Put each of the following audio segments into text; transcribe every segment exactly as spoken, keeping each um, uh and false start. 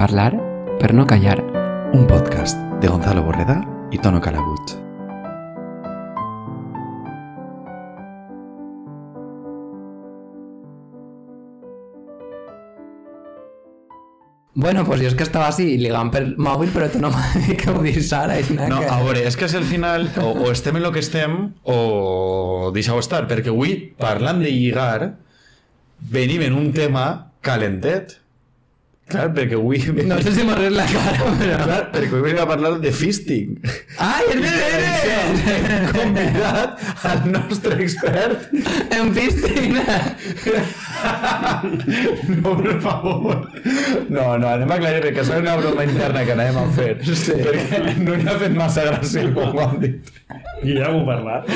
Parlar per no callar. Un podcast de Gonzalo Borreda y Tono Calabuig. Bueno, pues jo és que estava així ligant per mòbil, però tu no m'has dit que ho dius ara. No, a veure, és que és el final, o, o estem en lo que estem, o deixeu estar, perquè avui, parlant de lligar, venim en un tema calentet. Clar, perquè avui... No sé si m'has la cara, però... Clar, perquè avui venim a parlar de fisting. Ai, és veritat! Hem convidat al nostre expert en fisting! No, per favor. No, no, anem a aclarir que és una broma interna que anàvem a fer. Sí. Perquè no n'hi ha fet massa gràcia com ho han dit. I ja ho he parlat.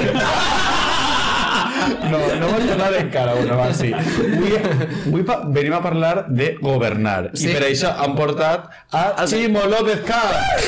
No, no vols parlar encara, bueno, va, sí. Avui, avui pa venim a parlar de governar. Sí. I per això han portat a Ximo López Caz.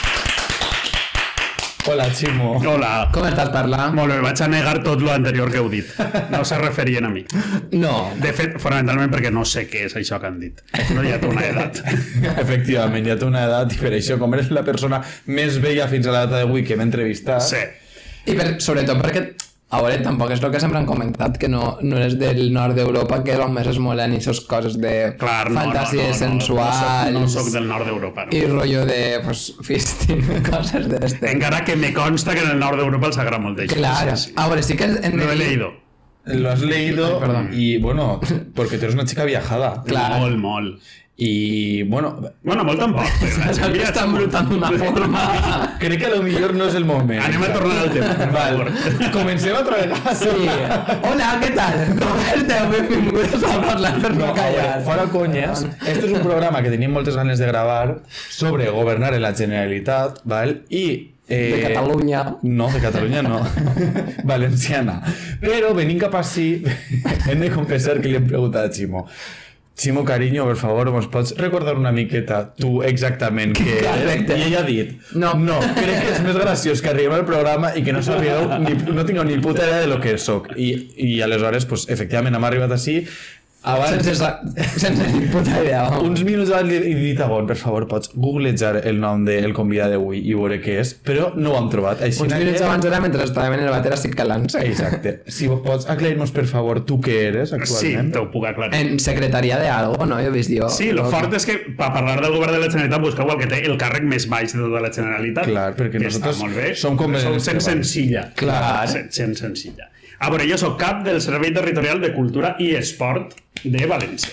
Hola, Ximo. Hola. Com estàs parlant? Molt bé, vaig a negar tot lo anterior que heu dit. No se referien a mi. No. De fet, fonamentalment perquè no sé què és això que han dit. No, ja té una edat. Efectivament, ja té una edat i per això, com eres la persona més vella fins a la data d'avui que hem entrevistat... Sí. I per, sobretot perquè... A veure, tampoc és el que sempre han comentat, que no, no és del nord d'Europa, que és on més es molen aquestes coses de Clar, no, fantasies no, no, no, sensuals... No, no soc del nord d'Europa, no. I rotllo de, pues, fisting, coses d'este. Encara que me consta que en el nord d'Europa els agrada molt d'això. Claro. Sí, sí. A veure, sí que... En Lo he leído. Lo has leído. Ay, y, bueno, porque tú eres una chica viajada. Clar. Molt, molt. Y, bueno... Bueno, molt tampoc. Ja està embrutant d'una forma... Crec que a lo millor no és el moment. Anem a tornar al tema, per favor. Comencem otra vegada. Sí. Hola, què tal? Roberto, benvinguts a parlar per no, No, a callar. veure, fora conyes, este és un programa que tenim moltes ganes de gravar sobre governar en la Generalitat, val? I... Eh, De Catalunya. No, de Catalunya no. Valenciana. Però venint cap així, hem de confessar que li hem preguntat a Ximo. Ximo, carinyo, per favor, mos pots recordar una miqueta tu exactament què eres? I ella ha dit, no, no, crec que és més graciós que arribem al programa i que no sabíeu, ni, no tingueu ni puta idea de lo que soc. I, i aleshores, pues, efectivament, hem arribat així. Abans, sense, sense ni puta idea. Uns minuts abans li he dit a Gon, per favor, pots googlejar el nom del convidat d'avui i veure què és, però no ho hem trobat. Així Uns minuts que... abans era mentre estàvem en el bater estic calant-se. Exacte. Si pots aclarir-nos, per favor, tu què eres Sí, actualment? t'ho puc aclarir. En secretaria de algo, no? Jo he vist jo. Sí, lo fort és que per parlar del govern de la Generalitat busqueu el que té el càrrec més baix de tota la Generalitat. Clar, perquè que nosaltres està molt bé. som com som els gent treballs. senzilla. Clar. Gent senzilla. A veure, jo soc cap del Servei Territorial de Cultura i Esport de València.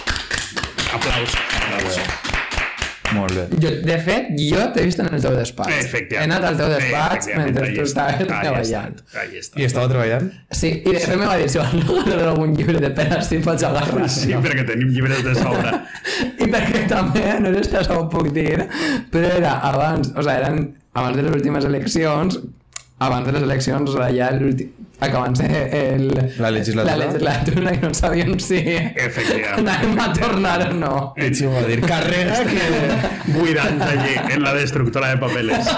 Aplaus. Aplaus. Molt bé. Jo, de fet, jo t'he vist en el teu despatx. Efectivament. He anat al teu despatx Efectivament, mentre ahí tu està, estaves ahí treballant. està, ahí està. I estava treballant? Sí, i de fet me va dir, si vols regalar algun llibre de penes, si pots agarrar. Sí, perquè tenim llibres de sobre. I perquè també, no sé si això ho puc dir, però era abans, o sigui, eren abans de les últimes eleccions, abans de les eleccions, o sigui, ja l'últim... acabant-se el... La legislatura. La legislatura, que no sabíem si... Efectivament. Anàvem a tornar o no. I Ximo va dir, carrega que... Buidant allí, en la destructora de papeles.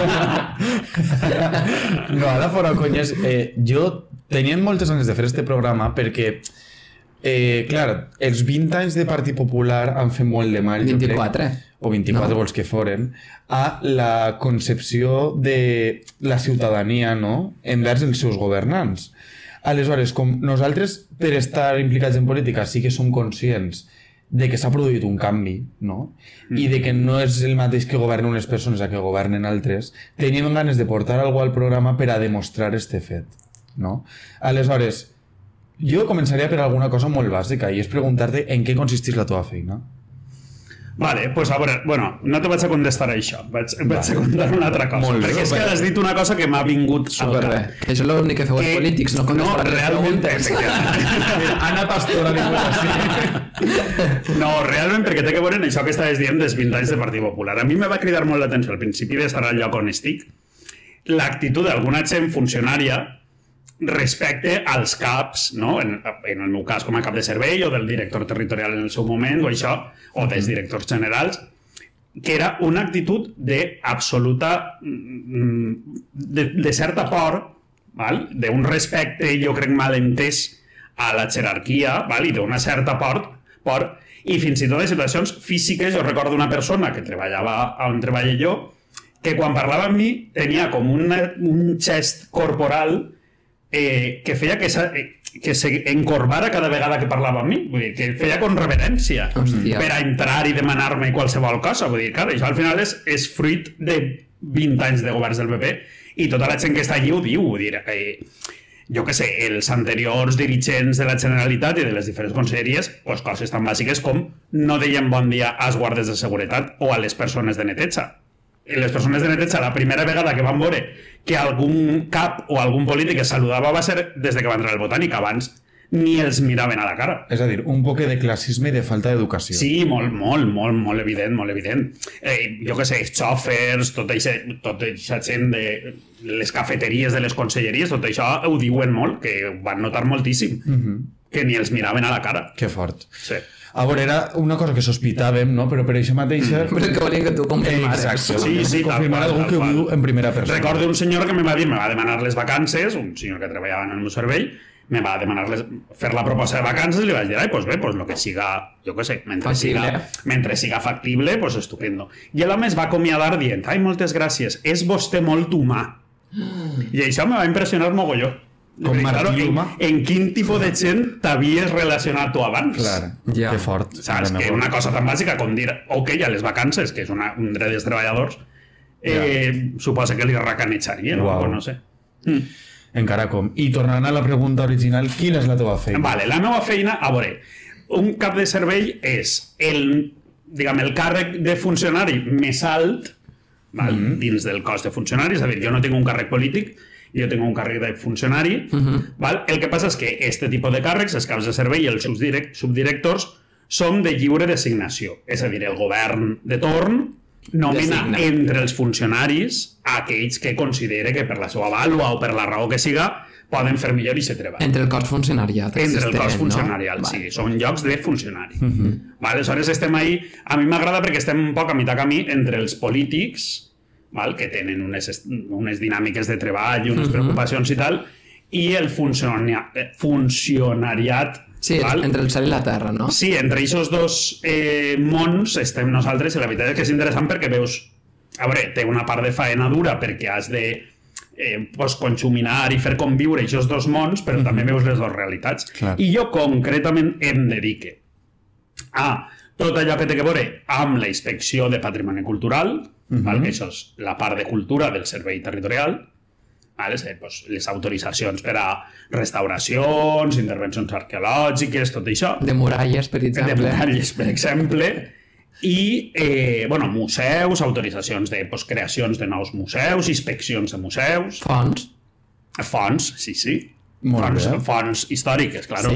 No, ara fora conyes, eh, jo tenia moltes ganes de fer este programa perquè, eh, clar, els vint anys de Partit Popular han fet molt de mal, vint-i-quatre. jo crec, o vint-i-quatre No. vols que foren, a la concepció de la ciutadania, no?, envers els seus governants. Aleshores, com nosaltres, per estar implicats en política, sí que som conscients de que s'ha produït un canvi, no? I de que no és el mateix que governen unes persones a que governen altres, teníem ganes de portar algú al programa per a demostrar este fet, no? Aleshores, jo començaria per alguna cosa molt bàsica i és preguntar-te en què consisteix la teva feina. Vale, pues a veure, bueno, no te vaig a contestar a això, vaig, vaig a contar una altra cosa, Molt bé, perquè és que bé. has dit una cosa que m'ha vingut al Superbé. cap. Això és l'únic que feu els Que- polítics, no no, contestar les realment, preguntes. efectivament. Anna Pastora diu així. No, realment perquè té que veure en això que estaves dient dels vint anys de Partit Popular. A mi me va cridar molt l'atenció al principi d'estar al lloc on estic l'actitud d'alguna gent funcionària respecte als caps, no? en, en el meu cas com a cap de servei o del director territorial en el seu moment o això, o dels directors generals, que era una actitud d'absoluta de, de certa por, val? D'un respecte, jo crec, mal entès a la jerarquia, val? I d'una certa por, por i fins i tot en situacions físiques. Jo recordo una persona que treballava on treballé jo, que quan parlava amb mi tenia com una, un gest corporal eh, que feia que, sa, eh, que s'encorbara cada vegada que parlava amb mi, vull dir, que feia con reverència. Hòstia. Per a entrar i demanar-me qualsevol cosa. Vull dir, clar, això al final és, és fruit de vint anys de governs del P P i tota la gent que està allí ho diu. Vull dir, eh, jo què sé, els anteriors dirigents de la Generalitat i de les diferents conselleries, pues, coses tan bàsiques com no deien bon dia als guardes de seguretat o a les persones de neteja. Les persones de neteja, la primera vegada que van veure que algun cap o algun polític es saludava va ser des de que va entrar al Botànic. Abans ni els miraven a la cara. És a dir, un poc de classisme i de falta d'educació. Sí, molt, molt, molt, molt evident, molt evident. Eh, jo què sé, els xòfers, tot això, tot això gent de les cafeteries de les conselleries, tot això ho diuen molt, que ho van notar moltíssim, uh-huh. que ni els miraven a la cara. Que fort. Sí. A veure, era una cosa que sospitàvem, no? Però per això mateixa... Mm. Però que volien que tu confirmares. Exacte. Sí, sí, confirmar algú que ho viu en primera persona. Recordo un senyor que me va dir, me va demanar les vacances, un senyor que treballava en el meu servei, me va demanar les, fer la proposta de vacances i li vaig dir, ai, pues bé, pues lo que siga, jo què sé, mentre siga, mentre siga factible, pues estupendo. I l'home es va acomiadar dient, ai, moltes gràcies, és vostè molt humà. Mm. I això me va impressionar mogolló. Com Martí claro, humà. En, en quin tipus de gent t'havies relacionat tu abans? Clar, ja. Que fort. Saps? Que una cosa tan bàsica com dir, ok, a les vacances, que és una, un dret dels treballadors, eh, ja. suposa que li racanetxarien, wow. o no sé. Mm. Encara com. I tornant a la pregunta original, quina és la teva feina? Vale, la meva feina, a veure, un cap de servei és el, diguem, el càrrec de funcionari més alt, val, mm-hmm. dins del cos de funcionaris, és a dir, jo no tinc un càrrec polític, jo tinc un càrrec de funcionari, mm-hmm. val? El que passa és que este tipus de càrrecs, els caps de servei i els subdirect, subdirectors, són de lliure designació, és a dir, el govern de torn nomena Designa. entre els funcionaris aquells que considere que per la seva vàlua o per la raó que siga poden fer millor i se treball. Entre el cos funcionariat. Entre el cos funcionarial, no? Sí. Vale. Són llocs de funcionari. Uh-huh. Vale, aleshores estem ahí... A mi m'agrada perquè estem un poc a mitjà camí entre els polítics, val? Que tenen unes, unes dinàmiques de treball i unes uh-huh. preocupacions i tal, i el funcionari... funcionariat. Sí, val? Entre el cel i la terra, no? Sí, entre aquests dos eh, mons estem nosaltres i la veritat és que és interessant perquè veus... A veure, té una part de faena dura perquè has de eh, pues, conjuminar i fer conviure aquests dos mons, però mm-hmm. també veus les dues realitats. Clar. I jo concretament em dedique a tot allò que té que veure amb la inspecció de patrimoni cultural, mm-hmm. val? Que això és la part de cultura del servei territorial, vale? Pues, les autoritzacions per a restauracions, intervencions arqueològiques, tot això. De muralles, per exemple. De muralles, per exemple. I, eh, bueno, museus, autoritzacions de pues, creacions de nous museus, inspeccions de museus. Fonts. Fonts, sí, sí. Molt fonts, bé. fonts històriques, claro. Sí.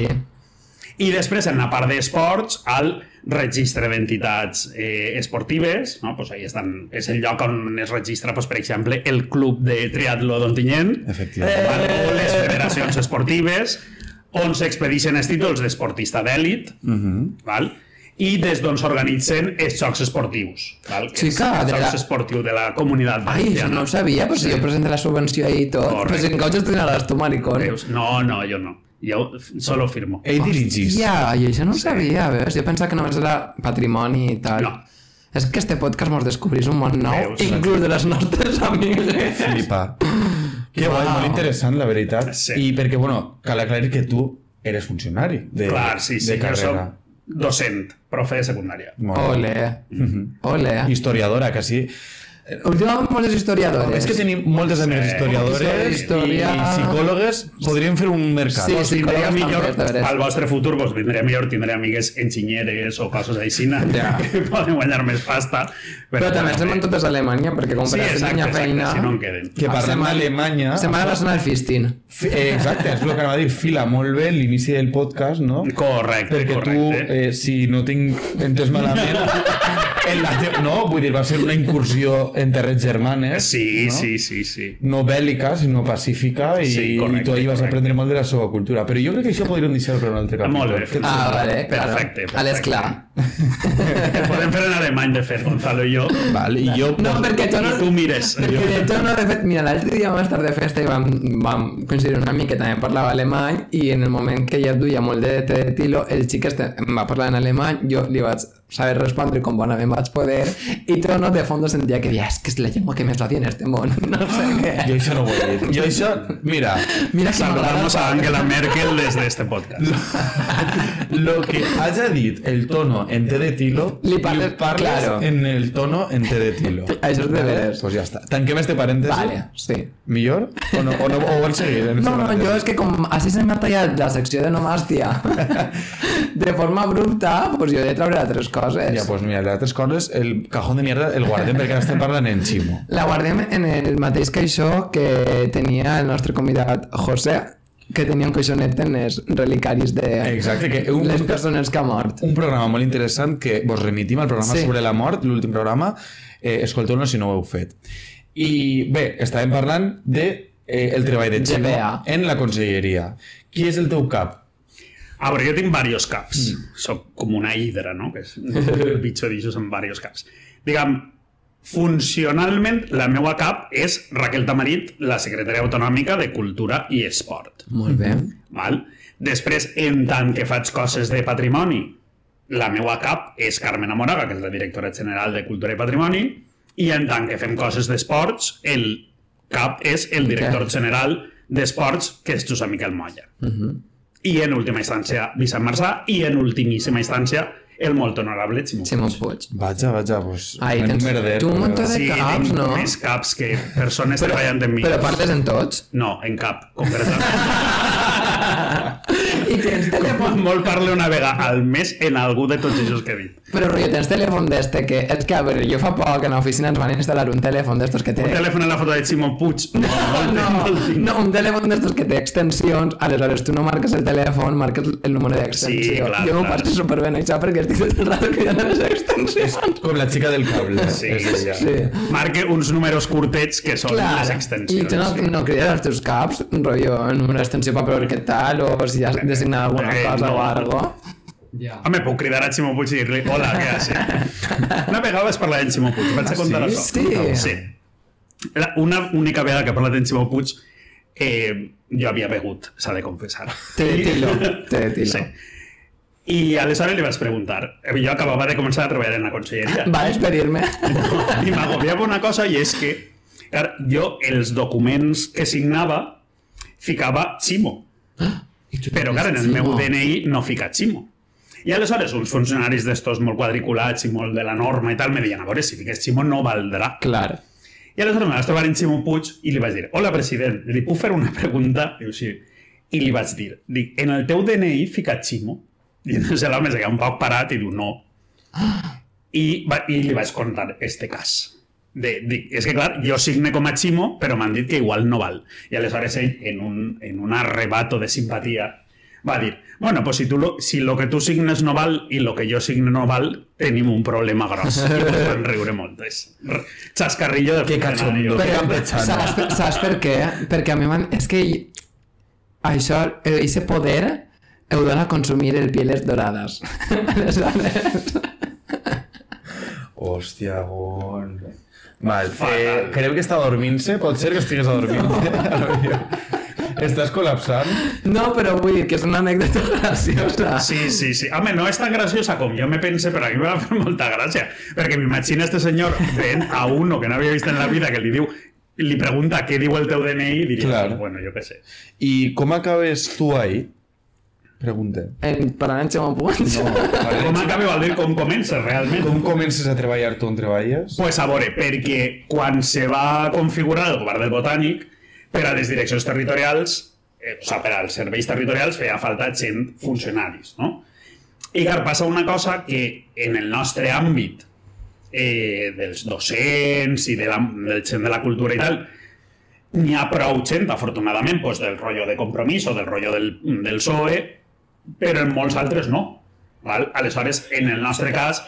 I després, en la part d'esports, al registre d'entitats eh, esportives, no? Pues ahí estan, és el lloc on es registra, pues, per exemple, el club de triatló d'Ontinyent, efectivament, o les federacions esportives, on s'expedixen els títols d'esportista d'èlit, uh-huh. val? I des d'on s'organitzen els jocs esportius, val? Que Xica, és els de jocs la... esportius de la comunitat valenciana. Ai, no ho sabia, però si jo presento la subvenció ahí i tot. Correcte. Però si en cau gestionaràs tu, maricón. Veus? No, no, jo no. Jo solo firmo. Ell dirigís. Ja, i això no ho sabia, veus? Jo pensava que només era patrimoni i tal. No. És que este podcast mos descobrís un món nou, Veus? inclús de les nostres amigues. Flipa. Que guai, molt interessant, la veritat. Sí. I perquè, bueno, cal aclarir que tu eres funcionari de, Clar, sí, sí, de jo carrera. soc docent, profe de secundària. Ole. Uh-huh. Ole. Historiadora, quasi. Últimament moltes historiadores. És que tenim moltes amigues Sí, historiadores història... i, i psicòlogues. Podríem fer un mercat. Sí, Vos tindré psicòlogs millor, també, de veres. al vostre futur vos vindré millor, tindré amigues enginyeres o coses així, Ja. que poden guanyar més pasta. Però també estem en totes a Alemanya, perquè com Sí, per a fer exacte, feina... exacte, si no en queden. Que parlem d'Alemanya... Se'n va a la zona del Fistin. Fi- eh, Exacte, és el que anava a dir. Fila molt bé l'inici del podcast, no? Correcte, Perquè correcte. tu, eh, si no tinc entès malament, en la te... no, vull dir, va ser una incursió en terres germanes. Sí, no? sí, sí, sí. No bèl·lica, sinó pacífica, i, Sí, correcte, i tu ahí vas correcte. aprendre molt de la seva cultura. Però jo crec que això podríem deixar per un altre capítol. Molt bé. Què et Ah, sembla? vale, claro. Perfecte, perfecte. A l'esclar. Podem fer en alemany, de fet, Gonzalo i jo. Vale, i jo... No, perquè tu no... I tu mires. Perquè de tot no, de fet, mira, l'altre dia vam estar de festa i vam, vam coincidir una amiga que també parlava alemany i en el moment que ella duia molt de té de tilo, el xic este em va parlar en alemany, jo li vaig saber respondre com bonament vaig poder i Tono de fondo sentia que deia és que és la llengua que més odia en este món, no sé què. Jo això no ho he dit. Jo això... Mira, Mira que Saludamos a Angela Merkel desde este podcast. lo que haya dit el tono en té de tilo, Li parles- parles claro. en el tono en té de tilo. Això és de veres. Pues ja està. Tanquem este parèntesi. Vale, sí. Millor? O no, o no o vols seguir? En este No, no, parèntesi? jo és que com així se m'ha tallat la secció de nomàstia de forma abrupta, pues jo he de treure altres coses. Ja, pues mira, d'altres coses, el cajón de mierda el guardem perquè ara estem parlant en Ximo. La guardem en el mateix caixó que tenia el nostre convidat José, que tenia un caixonet en els relicaris de Exacte, que un- les persones que ha mort. Un programa molt interessant que vos remitim al programa Sí. sobre la mort, l'últim programa, eh, escolteu-lo si no ho heu fet. I bé, estàvem parlant de eh, el treball de Ximo G B A. en la conselleria. Qui és el teu cap? A veure, jo tinc diversos caps. Mm. Soc com una hidra, no? Que és el bitxo d'aixos amb diversos caps. Diguem, funcionalment, la meua cap és Raquel Tamarit, la secretària autonòmica de Cultura i Esport. Molt bé. Val? Després, en tant que faig coses de patrimoni, la meua cap és Carmen Amoraga, que és la directora general de Cultura i Patrimoni, i en tant que fem coses d'esports, el cap és el director general d'esports, que és Josep Miquel Molla. Uh -huh. I en última instància Vicent Marsà, i en ultimíssima instància el molt honorable Ximo Puig. Ximo Puig. Vaja, vaja, pues... Ai, men tens merder, tu un munt de Sí, caps, tinc no? més caps que persones treballant en mi. Però parles en tots? No, en cap, concretament. I tens telèfon... Molt parlo una vegada al mes en algú de tots aquests que he dit. Però, rotllo, tens telèfon d'este que... És que, a veure, jo fa poc en l'oficina ens van instal·lar un telèfon d'estos que té... Un telèfon en la foto de Ximo Puig. No, No, no, no, un telèfon d'estos que té extensions, aleshores tu no marques el telèfon, marques el número d'extensió. Sí, clar, jo m'ho clar. passo superbé en això perquè estic tot el rato que ja no les extensions. Com la xica del cable. Sí, és ella. Sí. Marque uns números curtets que són Clar, les i extensions. tu no, no crides els teus caps, rotllo, en una extensió paper que tal, o si has designat alguna Eh, cosa no. o algo. Ja. Home, puc cridar a Ximo Puig i dir-li hola, què haces? Una vegada vas parlar en Ximo Puig, vaig a contar sí? això. Sí. Sí. La- Una única vegada que he parlat en Ximo Puig, eh, jo havia begut, s'ha de confessar. Te de tilo, te de tilo. Sí. I aleshores li vaig preguntar, jo acabava de començar a treballar en la conselleria, Va despedir-me. i m'agobiava una cosa, i és que clar, jo els documents que signava ficava Ximo, però clar, en el meu D N I no fica Ximo. I aleshores uns funcionaris d'estos molt quadriculats i molt de la norma i tal me deien, a veure, si fiques Ximo no valdrà. Clar. I aleshores me vaig trobar en Ximo Puig i li vaig dir, hola president, li puc fer una pregunta? Diu, sí. I li vaig dir, dic, en el teu D N I fica Ximo? I entonces l'home se queda un poc parat i diu, no. I, va, i li vaig contar este cas. De, dic, és que clar, jo signe com a Ximo, però m'han dit que igual no val. I aleshores ell, en un, en un arrebato de simpatia, va dir, bueno, pues si, tu lo, si lo que tu signes no val i lo que jo signe no val, tenim un problema gros. I pues van riure molt. És xascarrillo de Que cachondo. Però, campechano. saps, per- saps per què? Perquè a mi m'han... És que això, ese poder, heu dona a consumir el pieles dorades. Aleshores... Hòstia, Gon. Val, Fatal. eh, creu que està dormint-se? Pot ser que estigues adormint. Estàs col·lapsant? No, però vull dir que és una anècdota graciosa. Sí, sí, sí. Home, no és tan graciosa com jo me pense, però a mi m'ha fet molta gràcia. Perquè m'imagina este senyor veient a uno que no havia vist en la vida que li diu, li pregunta què diu el teu D N I i diria, Clar. pues, bueno, jo què sé. I com acabes tu ahí? Pregunte. En, parlant en Ximo Puig. No, vale. Com acaba vol dir com comença realment? Com comences a treballar tu on treballes? Pues a veure, perquè quan se va configurar el govern del Botànic, per a les direccions territorials, eh, o sigui, per als serveis territorials feia falta gent, funcionaris, no? I clar, passa una cosa que en el nostre àmbit eh, dels docents i de la, del gent de la cultura i tal, n'hi ha prou gent, afortunadament, pues, del rotllo de Compromís o del rotllo del, del P S O E, però en molts altres no. Val? Aleshores, en el nostre cas,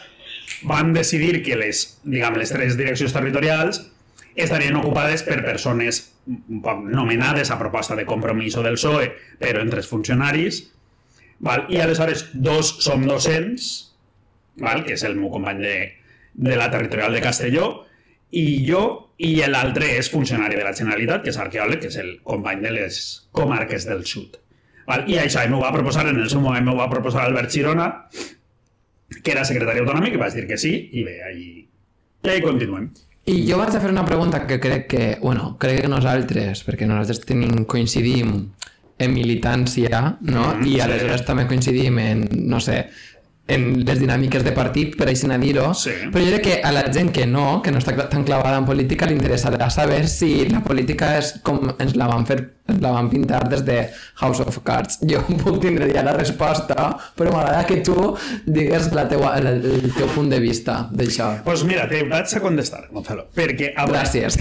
van decidir que les, diguem, les tres direccions territorials estarien ocupades per persones un poc nomenades a proposta de Compromís o del P S O E, però entre els funcionaris, val? I aleshores dos som docents, val? Que és el meu company de, de la territorial de Castelló, i jo, i l'altre és funcionari de la Generalitat, que és arqueòleg, que és el company de les comarques del sud. Val? I això m'ho va proposar, en el seu moment m'ho va proposar Albert Girona, que era secretari autonòmic, i vaig dir que sí, i bé, ahí, i ahí continuem. I jo vaig a fer una pregunta que crec que, bueno, crec que nosaltres, perquè nosaltres tenim, coincidim en militància, no? Mm, I aleshores sí. també coincidim en, no sé, en les dinàmiques de partit, per així dir-ho, sí. però jo crec que a la gent que no, que no està tan clavada en política, li interessarà saber si la política és com ens la van fer, ens la van pintar des de House of Cards. Jo puc tindre ja la resposta, però m'agrada que tu digues la teua, el, el teu punt de vista d'això. Doncs pues mira, te vaig a contestar, Gonzalo, perquè... Gràcies.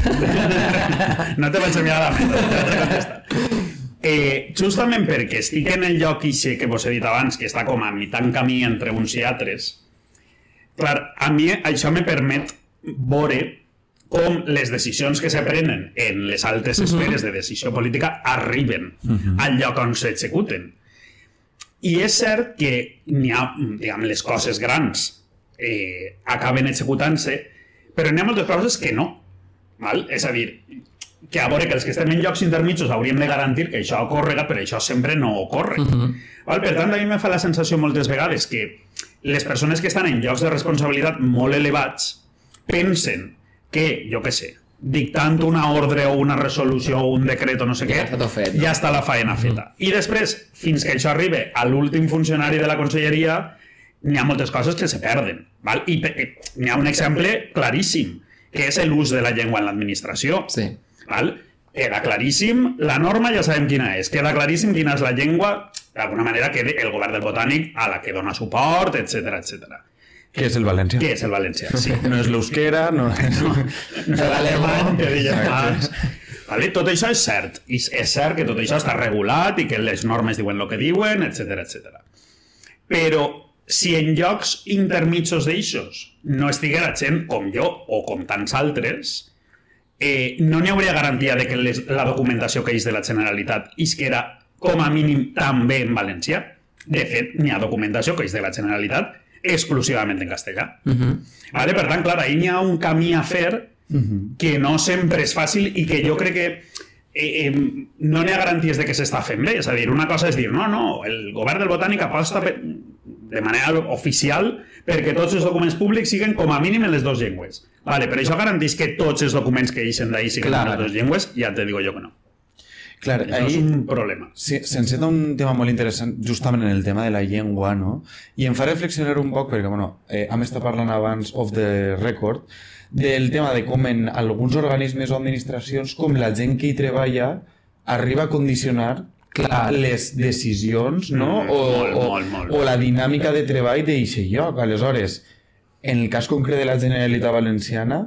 No te vaig enviar la ment, te vaig a contestar. Eh, justament perquè estic en el lloc ixe que vos he dit abans, que està com a mitjan camí entre uns i altres, clar, a mi això me permet veure com les decisions que se prenen en les altes esferes de decisió política arriben uh-huh. al lloc on s'executen. I és cert que n'hi ha, diguem, les coses grans eh, acaben executant-se, però n'hi ha moltes coses que no. Val? És a dir, que a veure que els que estem en llocs intermitjos hauríem de garantir que això ocorrega, però això sempre no ocorre. Uh-huh. Val? Per tant, a mi me fa la sensació moltes vegades que les persones que estan en llocs de responsabilitat molt elevats pensen que, jo què sé, dictant una ordre o una resolució o un decret o no sé ja què, està fet, no? ja està la faena feta. Uh-huh. I després, fins que això arribi a l'últim funcionari de la conselleria, n'hi ha moltes coses que se perden. Val? I n'hi ha un exemple claríssim, que és l'ús de la llengua en l'administració. Sí. Val? Queda claríssim, la norma ja sabem quina és, queda claríssim quina és la llengua, d'alguna manera que el govern del Botànic a la que dona suport, etcètera, etcètera. Què és el valencià? Què és el valencià, sí. No és l'euskera, no és, no, no és l'alemany, que diguem abans. Vale? Tot això és cert, i és cert que tot això està regulat i que les normes diuen el que diuen, etcètera, etcètera. Però si en llocs intermitjos d'eixos no estiguera gent com jo o com tants altres, Eh, no n'hi hauria garantia de que les, la documentació que és de la Generalitat és que era com a mínim també en valencià. De fet, n'hi ha documentació que és de la Generalitat exclusivament en castellà. Uh-huh. Vale? Per tant, clar, ahí n'hi ha un camí a fer uh-huh. que no sempre és fàcil i que jo crec que eh, eh, no n'hi ha garanties de que s'està fent bé. És a dir, una cosa és dir, no, no, el govern del Botànic aposta per, de manera oficial perquè tots els documents públics siguin com a mínim en les dues llengües. Vale, però això garanteix que tots els documents que eixen d'ahir siguin en les dues llengües, ja te digo jo que no. Clar, això ahí, és un problema. Sí, s'enceta un tema molt interessant justament en el tema de la llengua, no? I em fa reflexionar un poc, perquè bueno, eh, hem estat parlant abans off the record, del tema de com en alguns organismes o administracions, com la gent que hi treballa arriba a condicionar clar, les decisions, no? Mm, o, molt, o, molt, molt. o la dinàmica de treball d'eixe lloc. Aleshores, en el cas concret de la Generalitat Valenciana,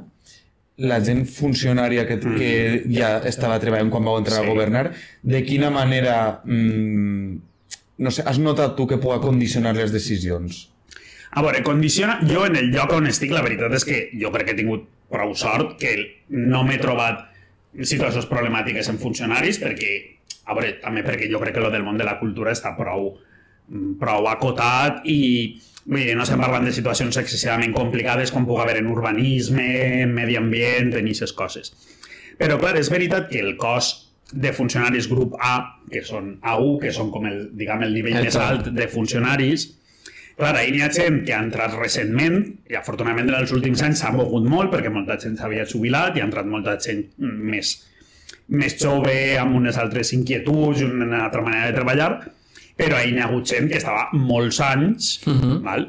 la gent funcionària que, que ja estava treballant quan vau entrar sí. a governar, de quina manera, mmm, no sé, has notat tu que pugui condicionar les decisions? A veure, condiciona... Jo en el lloc on estic, la veritat és que jo crec que he tingut prou sort, que no m'he trobat situacions problemàtiques en funcionaris, perquè, a veure, també perquè jo crec que lo del món de la cultura està prou, prou acotat i... Vull dir, no estem parlant de situacions excessivament complicades com pugui haver en urbanisme, en medi ambient, en aquestes coses. Però, clar, és veritat que el cos de funcionaris grup A, que són A u, que són com el, diguem, el nivell més alt de funcionaris, clar, ahir n'hi ha gent que ha entrat recentment, i afortunadament en els últims anys s'ha mogut molt, perquè molta gent s'havia jubilat i ha entrat molta gent més, més jove, amb unes altres inquietuds i una altra manera de treballar, però ahir n'hi ha hagut gent que estava molts anys, uh-huh. val?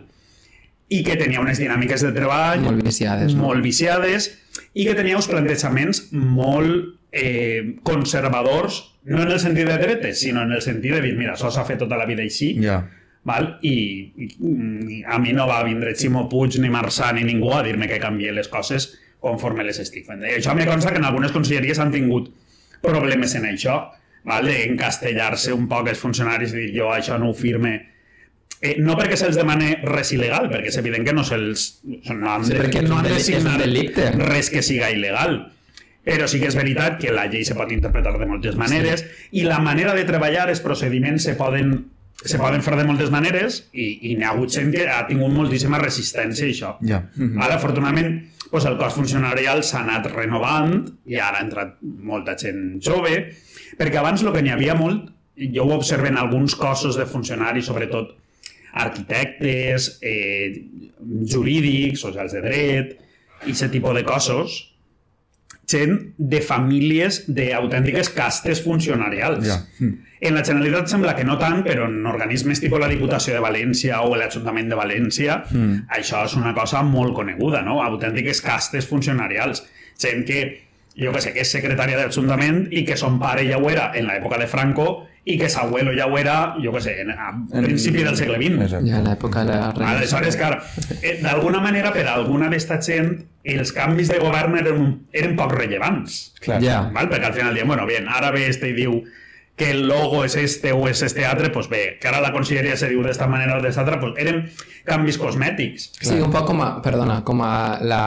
I que tenia unes dinàmiques de treball molt viciades, no? molt viciades i que tenia uns plantejaments molt eh, conservadors, no en el sentit de dretes, sinó en el sentit de dir, mira, això s'ha fet tota la vida així, yeah. val? I, i, i a mi no va vindre Ximo Puig ni Marçà ni ningú a dir-me que canviï les coses conforme les estic fent. I això me consta que en algunes conselleries han tingut problemes en això, val? En castellar-se un poc els funcionaris i dir jo això no ho firme Eh, no perquè se'ls demane res il·legal, perquè és evident que no se'ls... No han Sí, de, perquè no han de és un signar delicte. res que siga il·legal. Però sí que és veritat que la llei se pot interpretar de moltes maneres i la manera de treballar, els procediments se poden, se poden fer de moltes maneres i, i n'hi ha hagut gent que ha tingut moltíssima resistència a això. Ja. Ara, afortunadament, doncs el cos funcionarial s'ha anat renovant i ara ha entrat molta gent jove, perquè abans el que n'hi havia molt, jo ho observo en alguns cossos de funcionaris, sobretot arquitectes, eh, jurídics, socials de dret, i aquest tipus de cossos, gent de famílies d'autèntiques castes funcionarials. Ja. En la Generalitat sembla que no tant, però en organismes tipus la Diputació de València o l'Ajuntament de València, mm. això és una cosa molt coneguda, no? Autèntiques castes funcionarials. Gent que, jo que sé, que és secretària de l'Ajuntament i que son pare ja ho era en l'època de Franco i que s'abuelo ja ho era, jo que sé, a principi del segle vint. Exacte. Ja a l'època de la reina. Aleshores, clar, eh, d'alguna manera, per a alguna d'esta gent, els canvis de govern eren, eren poc rellevants. Clar. Ja. ¿Vale? Perquè al final diem, bueno, bien, ara ve este i diu que el logo és este o és este altre, pues bé, que ara la conselleria se diu d'esta manera o d'esta altra, pues eren canvis cosmètics. Sí, un poc com a, perdona, com a la,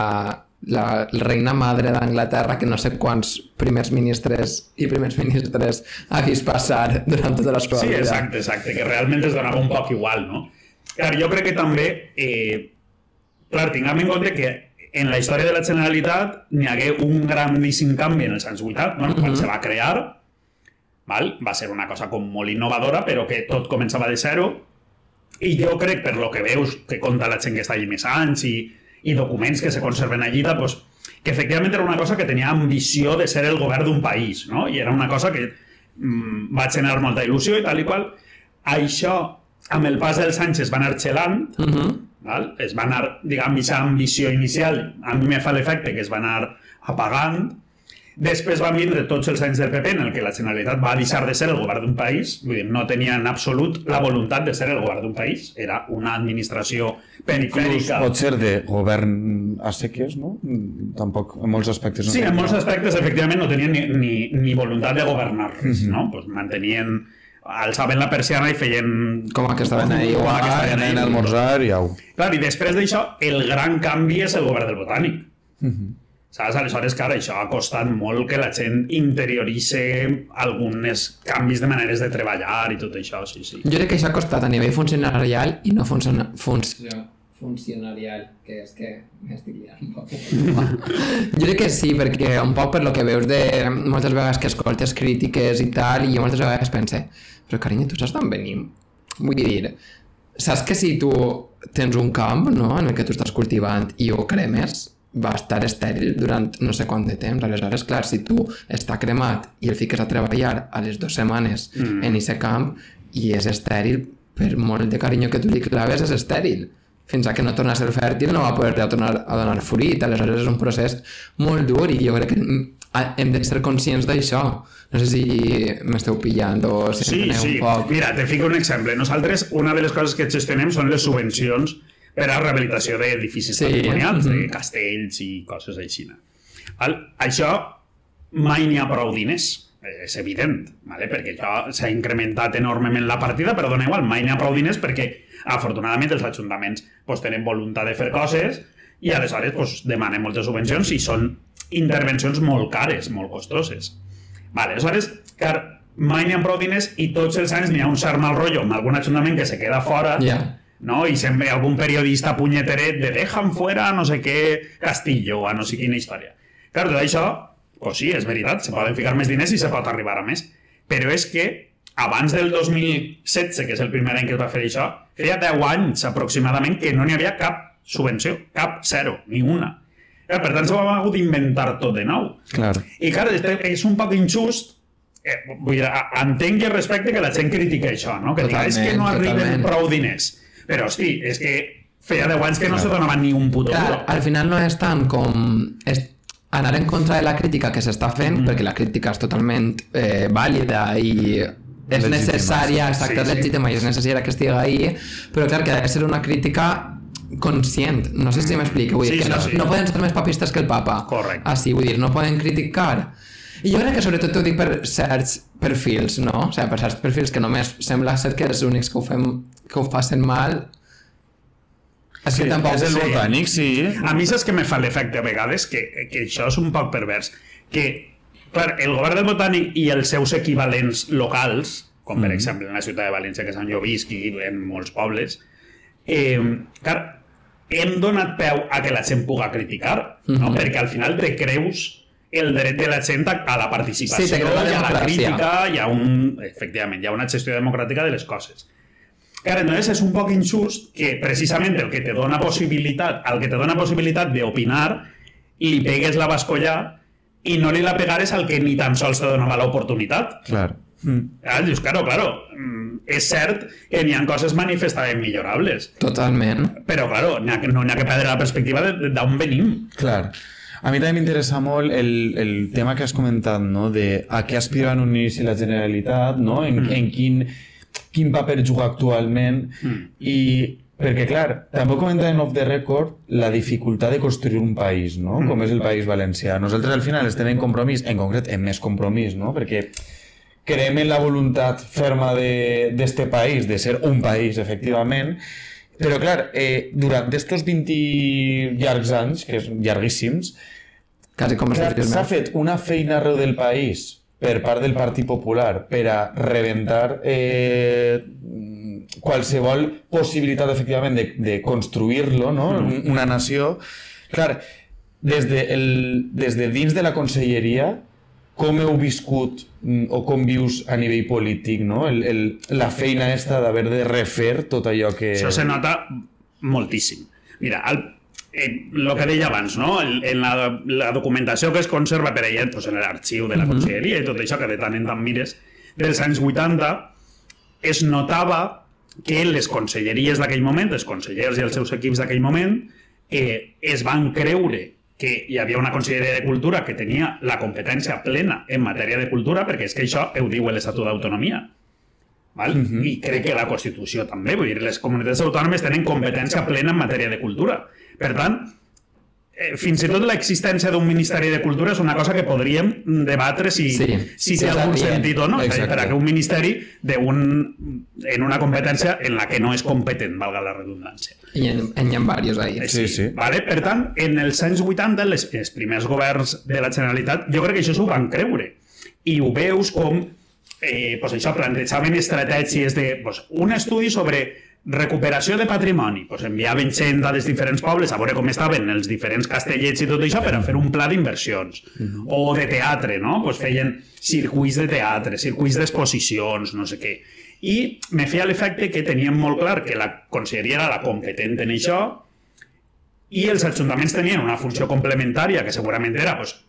la reina madre d'Anglaterra, que no sé quants primers ministres i primers ministres ha vist passar durant tota la seva Sí, vida. exacte, exacte, que realment es donava un poc igual, no? Clar, jo crec que també, eh, clar, tinguem en compte que en la història de la Generalitat n'hi hagué un grandíssim canvi en els anys vuitanta, bueno, quan Mhm. se va crear, val? Va ser una cosa com molt innovadora, però que tot començava de zero, i jo crec, per lo que veus, que conta la gent que està allí més anys i, i documents que se conserven allí, pues, que efectivament era una cosa que tenia ambició de ser el govern d'un país, no? I era una cosa que mm, va generar molta il·lusió i tal i qual. Això, amb el pas dels anys, es va anar xelant, Uh -huh. val? Es va anar, diguem, aquesta ambició inicial, a mi me fa l'efecte que es va anar apagant. Després van vindre tots els anys del P P en el que la Generalitat va deixar de ser el govern d'un país, vull dir, no tenia en absolut la voluntat de ser el govern d'un país, era una administració perifèrica. Pot ser de govern a seques, no? Tampoc, en molts aspectes. No Sí, en tenia. molts aspectes, efectivament, no tenien ni, ni, ni voluntat de governar res, Mhm. no? Pues mantenien, alçaven la persiana i feien... Com que estaven ahí. Com Ah, que estaven anaven ahí. a almorzar i au. Clar, i després d'això, el gran canvi és el govern del Botànic. Saps? Aleshores, clar, això ha costat molt que la gent interioritzi alguns canvis de maneres de treballar i tot això, sí, sí. Jo crec que això ha costat a nivell funcionarial i no funciona, funció, funcionarial, que és que m'estic liant un poc. Jo crec que sí, perquè un poc per lo que veus de moltes vegades que escoltes crítiques i tal, i jo moltes vegades pense, però carinyo, tu saps d'on venim? Vull dir, saps que si tu tens un camp, no?, en el que tu estàs cultivant i ho cremes, va estar estèril durant no sé quant de temps. Aleshores, clar, si tu està cremat i el fiques a treballar a les dues setmanes mm. en aquest camp i és estèril, per molt de carinyo que tu li claves, és estèril. Fins a que no torna a ser fèrtil no va poder tornar a donar fruit. Aleshores és un procés molt dur i jo crec que hem de ser conscients d'això. No sé si m'esteu pillant o si Sí, enteneu sí. un poc. Mira, te fico un exemple. Nosaltres, una de les coses que gestionem són les subvencions per a rehabilitació d'edificis Sí. patrimonials, de Mhm. castells i coses així. Val? Això mai n'hi ha prou diners, és evident, vale? Perquè això s'ha incrementat enormement la partida, però dona igual, mai n'hi ha prou diners perquè afortunadament els ajuntaments pues, tenen voluntat de fer coses i aleshores pues, demanen moltes subvencions i són intervencions molt cares, molt costoses. Vale, aleshores, clar, mai n'hi ha prou diners i tots els anys n'hi ha un cert mal rotllo amb algun ajuntament que se queda fora, Ja. no? I sempre algun periodista punyeteret de dejan fuera no sé què Castillo o a no sé quina història. Clar, tot això, pues sí, és veritat, se poden ficar més diners i se pot arribar a més, però és que abans del dos mil setze, que és el primer any que es va fer això, feia deu anys aproximadament que no n'hi havia cap subvenció, cap, zero, ni una. Clar, per tant, s'ho hem hagut d'inventar tot de nou. Clar. I clar, és un poc injust, eh, vull dir, entenc i respecte que la gent critica això, no? Que diga, és que no Totalment, arriben totalment. prou diners. Però, hosti, és que feia deu anys que no se donava ni un puto Clar, duro. al final no és tant com és anar en contra de la crítica que s'està fent, Mm. perquè la crítica és totalment eh, vàlida i és Legítima, necessària, sí, exacte, sí. és legítima i és necessària que estigui ahí, però clar, que ha de ser una crítica conscient. No sé si m'explico. Vull dir Sí, que sí, no, sí. no poden ser més papistes que el papa. Correcte. Ah, sí, vull dir, no poden criticar. I jo crec que sobretot ho dic per certs perfils, no? O sigui, per certs perfils que només sembla ser que els únics que ho fem que ho facin mal, és que Sí, tampoc... és el sé. botànic, sí. A mi saps que me fa l'efecte a vegades que, que això és un poc pervers, que clar, el govern del Botànic i els seus equivalents locals, com per Mm. exemple en la ciutat de València, que és on jo visc, i en molts pobles, eh, clar, hem donat peu a que la gent puga criticar, no? Mhm. Perquè al final te creus el dret de la gent a a la participació, Sí, te creus la i a la democràcia. crítica, i a un... Efectivament, hi ha una gestió democràtica de les coses. Clar, entonces és un poc injust que precisament el que te dona possibilitat, al que te dona possibilitat d'opinar, li pegues la bascolla i no li la pegares al que ni tan sols te donava l'oportunitat. Clar. Mm. Ah, dius, claro, claro, mm, és cert que n'hi ha coses manifestament millorables, Totalment. però, claro, n'hi ha, no n'hi ha que perdre la perspectiva de- d'on venim. Clar. A mi també m'interessa molt el, el tema que has comentat, no? De a què aspira en un inici la Generalitat, no? En, Mm. en quin, quin paper juga actualment Mm. i perquè, clar, també ho comentàvem off the record la dificultat de construir un país, no? Mm. Com és el País Valencià. Nosaltres al final estem en compromís, en concret en més compromís, no? Perquè creiem en la voluntat ferma de- d'este país, de ser un país, efectivament, però clar, eh, durant estos vint llargs anys, que és llarguíssims, Quasi com els clar, fills s'ha meus. fet una feina arreu del país per part del Partit Popular per a rebentar eh, qualsevol possibilitat, efectivament, de, de construir-lo, no? Mm. Una nació. Clar, des de, el, des de dins de la conselleria, com heu viscut mm, o com vius a nivell polític, no? El, el, la feina esta d'haver de refer tot allò que... Això se nota moltíssim. Mira, el, eh, lo que deia abans, no? El, en la, la documentació que es conserva per ella, pues, en l'arxiu de la Mhm. conselleria i tot això que de tant en tant mires, dels anys vuitanta, es notava que les conselleries d'aquell moment, els consellers i els seus equips d'aquell moment, eh, es van creure que hi havia una conselleria de cultura que tenia la competència plena en matèria de cultura, perquè és que això ho diu l'Estatut d'Autonomia. Val? Mhm. I crec que la Constitució també. Vull dir, les comunitats autònomes tenen competència plena en matèria de cultura. Per tant, eh, fins i tot l'existència d'un Ministeri de Cultura és una cosa que podríem debatre si, Sí, si sí, té és algun adient. sentit o no. És a dir, Exacte. per a que un ministeri de un, en una competència en la que no és competent, valga la redundància. I en, en hi ha diversos ahí. Eh, Sí, sí. Vale? Per tant, en els anys vuitanta, les, els primers governs de la Generalitat, jo crec que això s'ho van creure. I ho veus com, eh, pues això, plantejaven estratègies de pues, un estudi sobre recuperació de patrimoni. Pues enviaven gent a dels diferents pobles a veure com estaven els diferents castellets i tot això per a fer un pla d'inversions. O de teatre, no? Pues feien circuits de teatre, circuits d'exposicions, no sé què. I me feia l'efecte que teníem molt clar que la conselleria era la competent en això i els ajuntaments tenien una funció complementària que segurament era pues,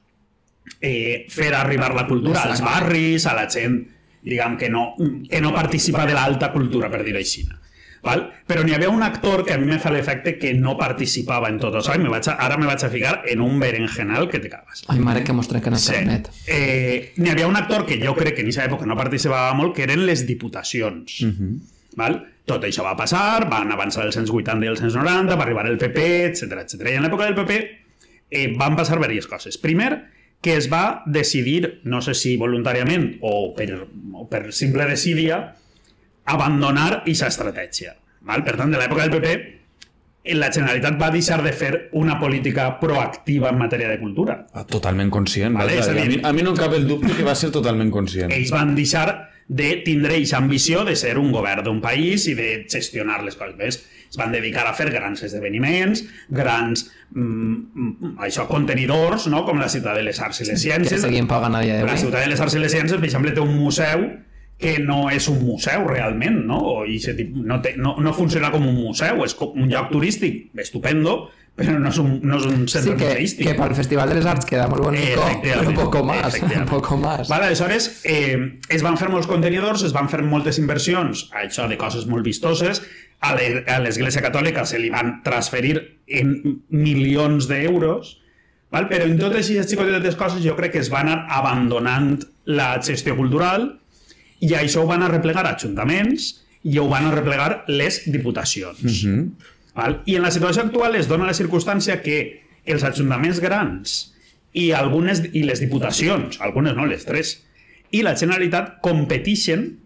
eh, fer arribar la cultura als barris, a la gent diguem, que, no, que no participa de l'alta cultura, per dir-ho així. Val? Però n'hi havia un actor que a mi me fa l'efecte que no participava en tot això i me vaig a, ara me vaig a ficar en un berenjenal que te cagas. Ai, mare, que mos trenquen el Sí. carnet. Eh, n'hi havia un actor que jo crec que en aquesta època no participava molt, que eren les diputacions. Mhm. Val? Tot això va passar, van avançar els anys vuitanta i els anys noranta, va arribar el P P, etcètera, etcètera. I en l'època del P P eh, van passar diverses coses. Primer, que es va decidir, no sé si voluntàriament o per, o per simple desídia, abandonar aquesta estratègia. Val? Per tant, de l'època del P P, la Generalitat va deixar de fer una política proactiva en matèria de cultura. Ah, totalment conscient. Vale, vaja. és a dir- a, mi, a mi no em cap el dubte que va ser totalment conscient. Ells van deixar de tindre aquesta ambició de ser un govern d'un país i de gestionar les coses. Ves? Es van dedicar a fer grans esdeveniments, grans mm, mm, això, contenidors, no? Com la Ciutat de les Arts i les Que Ciències. seguim pagant a dia La d'avui. Ciutat de les Arts i les Ciències, per exemple, té un museu que no és un museu realment, no? O i se, no, té, no, no funciona com un museu, és com un lloc turístic estupendo, però no és un, no és un Sí, centre que, museístic. que para el Festival de les Arts queda molt bonico, però un Efectivament, poco más, un efectivament. poco más. Vale, aleshores, eh, es van fer molts contenidors, es van fer moltes inversions, a això de coses molt vistoses, a l'e- a l'Església Catòlica se li van transferir en milions d'euros, val? Però en totes aquestes xicotetes coses jo crec que es van anar abandonant la gestió cultural i això ho van a replegar ajuntaments i ho van a replegar les diputacions. Mhm. Val? I en la situació actual es dona la circumstància que els ajuntaments grans i, algunes, i les diputacions, algunes no, les tres, i la Generalitat competeixen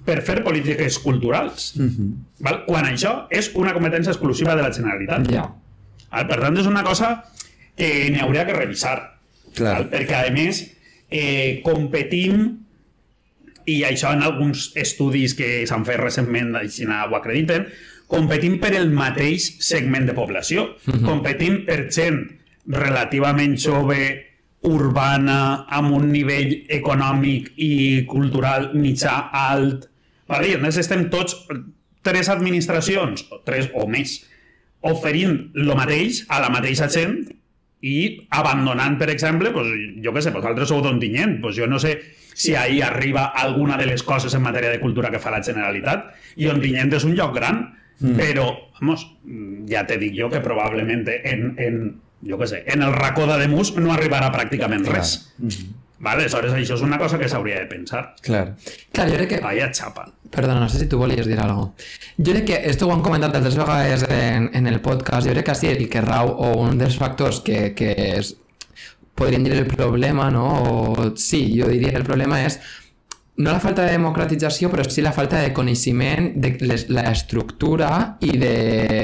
per fer polítiques culturals. Mhm. Val? Quan això és una competència exclusiva de la Generalitat. Ja. Val? Per tant, és una cosa que n'hi hauria que revisar. Clar. Val? Perquè, a més, eh, competim, i això en alguns estudis que s'han fet recentment així ho acrediten, competim per el mateix segment de població. Mm-hmm. Competim per gent relativament jove, urbana, amb un nivell econòmic i cultural mitjà alt. Vale? I llavors estem tots, tres administracions, o tres o més, oferint el mateix a la mateixa gent i abandonant, per exemple, pues, jo què sé, vosaltres sou d'Ontinyent, pues jo no sé si ahí arriba alguna de les coses en matèria de cultura que fa la Generalitat, i Ontinyent és un lloc gran, mm. però, vamos, ja te dic jo que probablement en, en, jo què sé, en el racó d'Ademús no arribarà pràcticament res. Clar. Mm-hmm. Vale, aleshores això és una cosa que s'hauria de pensar. Clar. Clar, jo crec que... Vaya xapa. Perdona, no sé si tu volies dir alguna cosa. Jo crec que, esto ho han comentat altres vegades en, en el podcast, jo crec que sí, el que rau, o un dels factors que, que és, podríem dir el problema, no? O, sí, jo diria que el problema és no la falta de democratització, però sí la falta de coneixement de les, la estructura i de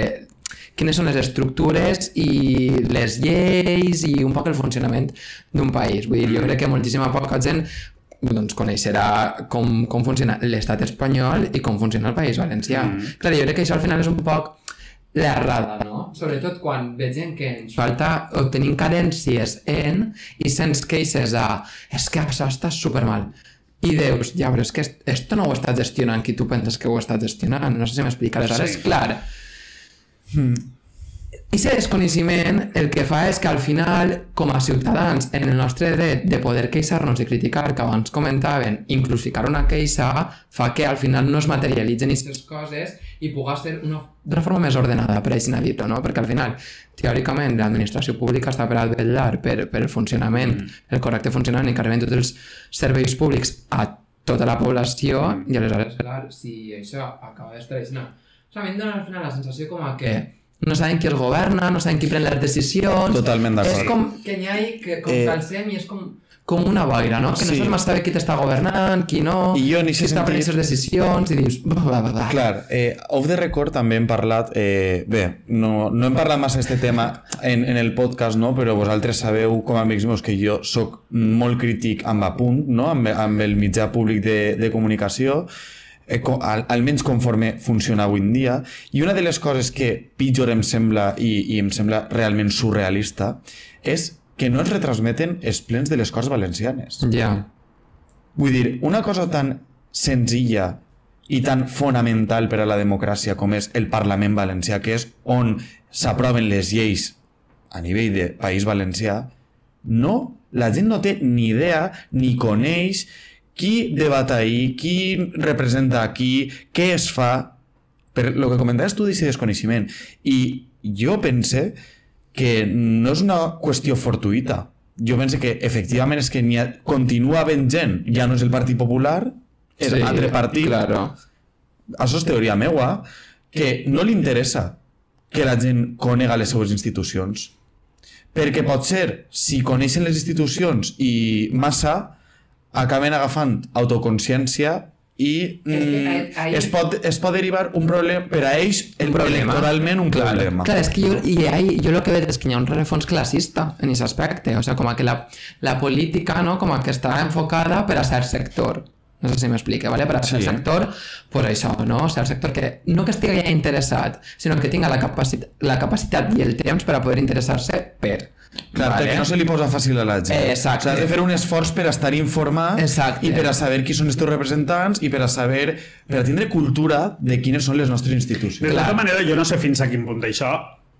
quines són les estructures i les lleis i un poc el funcionament d'un país. Vull dir, jo crec que moltíssima poca gent doncs, coneixerà com, com funciona l'estat espanyol i com funciona el País Valencià. Mm. Clar, jo crec que això al final és un poc l'errada, no? Sobretot quan veiem que ens falta o tenim carències en i se'ns queixes a és que això està supermal. I dius, ja, però és que esto no ho està gestionant qui tu penses que ho està gestionant. No sé si m'explica. Aleshores, sí. Clar, Hmm. I aquest desconeixement el que fa és que al final, com a ciutadans, en el nostre dret de poder queixar-nos i criticar, que abans comentaven, inclús ficar una queixa, fa que al final no es materialitzen aquestes coses i pugui ser d'una forma més ordenada, per així dir-ho, no? Perquè al final, teòricament, l'administració pública està per a vetllar per, per el funcionament, mm. el correcte funcionament i que arriben tots els serveis públics a tota la població, mm. i aleshores, clar, si això acaba d'estar així, no. O sigui, a mi em dona al final la sensació com a que no saben qui els governa, no saben qui pren les decisions. Totalment d'acord. És com que n'hi ha que com eh... falsem i és com, com una boira, no? Que no sí. saps massa bé qui t'està governant, qui no, I jo, qui està prenent les decisions i dius... Bla, bla, bla. Clar, eh, off the record també hem parlat... Eh, bé, no, no hem parlat massa d'aquest tema en, en el podcast, no? Però vosaltres sabeu, com a amics meus, que jo sóc molt crític amb Apunt, no? amb, amb el mitjà públic de, de comunicació, Eh, com, al, almenys conforme funciona avui en dia, i una de les coses que pitjor em sembla i, i em sembla realment surrealista és que no es retransmeten els plens de les Corts Valencianes. Ja. Yeah. Vull dir, una cosa tan senzilla i tan fonamental per a la democràcia com és el Parlament Valencià, que és on s'aproven les lleis a nivell de País Valencià, no, la gent no té ni idea ni coneix qui debat ahir, qui representa aquí, què es fa, per el que comentaves tu d'aquest desconeixement. I jo pense que no és una qüestió fortuïta. Jo pense que efectivament és que n'hi ha, continua havent gent, ja no és el Partit Popular, és sí, altre partit. Claro. Això és teoria meua, que no li interessa que la gent conega les seues institucions. Perquè potser, si coneixen les institucions i massa, acaben agafant autoconsciència i mm, es, pot, es pot derivar un problema per a ells el problema. electoralment un clar, problema. Clar, és que jo, i ahí, jo el que veig és que hi ha un rerefons classista en aquest aspecte, o sea, com que la, la política, no, com que està enfocada per a cert sector. No sé si m'explica, ¿vale? Per a cert sí. sector, pues això, no? O cert sector que no que estigui ja interessat, sinó que tinga la, capacitat, la capacitat i el temps per a poder interessar-se per... Clar, vale. Perquè no se li posa fàcil a la gent. Exacte. O sigui, has de fer un esforç per a estar informat Exacte. I per a saber qui són els teus representants i per a saber, per a tindre cultura de quines són les nostres institucions. De tota manera, jo no sé fins a quin punt això,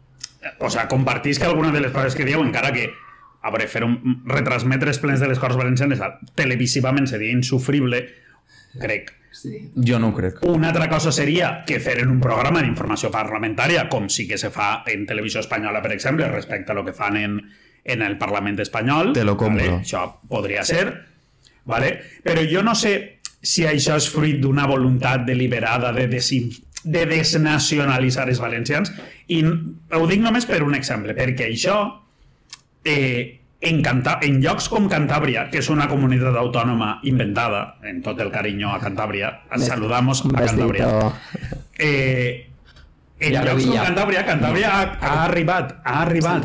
o sigui, compartís que alguna de les coses que dieu, encara que a veure, fer un, retransmetre els plens de les Corts Valencianes televisivament seria insufrible, crec. Sí. Jo no ho crec. Una altra cosa seria que feren un programa d'informació parlamentària, com sí que se fa en Televisió Espanyola, per exemple, respecte a lo que fan en, en el Parlament espanyol. Te lo compro. Vale? Això podria ser. Vale? Però jo no sé si això és fruit d'una voluntat deliberada de, desin, de desnacionalitzar els valencians. I ho dic només per un exemple, perquè això... Eh, en, Canta en llocs com Cantàbria, que és una comunitat autònoma inventada, en tot el carinyo a Cantàbria, saludamos a Cantàbria. Eh, en llocs com Cantàbria, Cantàbria ha, ha arribat, ha arribat,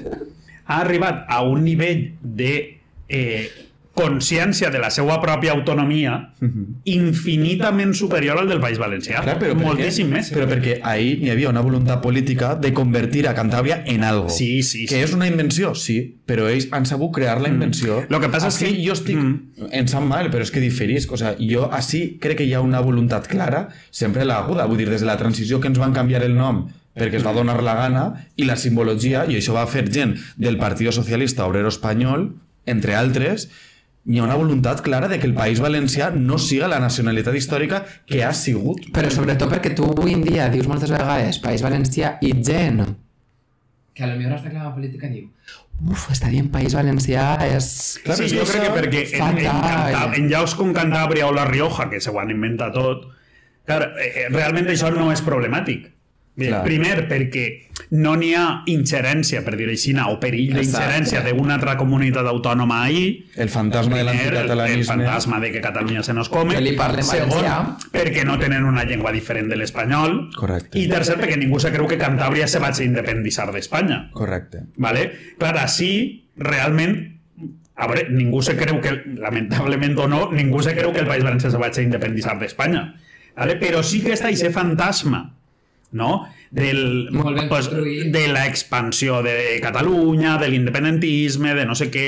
ha arribat a un nivell de eh, consciència de la seva pròpia autonomia infinitament superior al del País Valencià. Clar, però moltíssim perquè, més. Però perquè ahir hi havia una voluntat política de convertir a Cantàbria en algo. Sí, sí, que sí. és una invenció, sí, però ells han sabut crear la invenció. Mm. Lo que passa així és que... jo estic... Mm. Em sap mal, però és que diferisc. O sea, jo així crec que hi ha una voluntat clara, sempre l'ha aguda. Vull dir, des de la transició que ens van canviar el nom perquè es va donar la gana, i la simbologia, i això va fer gent del Partido Socialista Obrero Espanyol, entre altres, hi ha una voluntat clara de que el País Valencià no siga la nacionalitat històrica que ha sigut. Però sobretot perquè tu avui en dia dius moltes vegades País Valencià i gent que a lo millor hasta que la política diu uf, estar dient País Valencià és... Clar, sí, jo crec que perquè en, en, Canta, en llocs com Cantàbria o La Rioja, que se ho han inventat tot, clar, eh, realment això no és problemàtic. Bé, primer, perquè no n'hi ha ingerència, per dir-ho així, o perill d'ingerència d'una altra comunitat autònoma ahí. El fantasma de l'anticatalanisme. El fantasma de que Catalunya se nos come. Que li parlem valencià. Perquè no tenen una llengua diferent de l'espanyol. Correcte. I tercer, perquè ningú se creu que Cantàbria se vagi a independitzar d'Espanya. Correcte. Vale? Clar, així, realment, a veure, ningú se creu que, lamentablement o no, ningú se creu que el País Valencià se vagi a independitzar d'Espanya. Vale? Però sí que està aquest fantasma, no? Del, pues, de la expansió de Catalunya, de l'independentisme, de no sé què...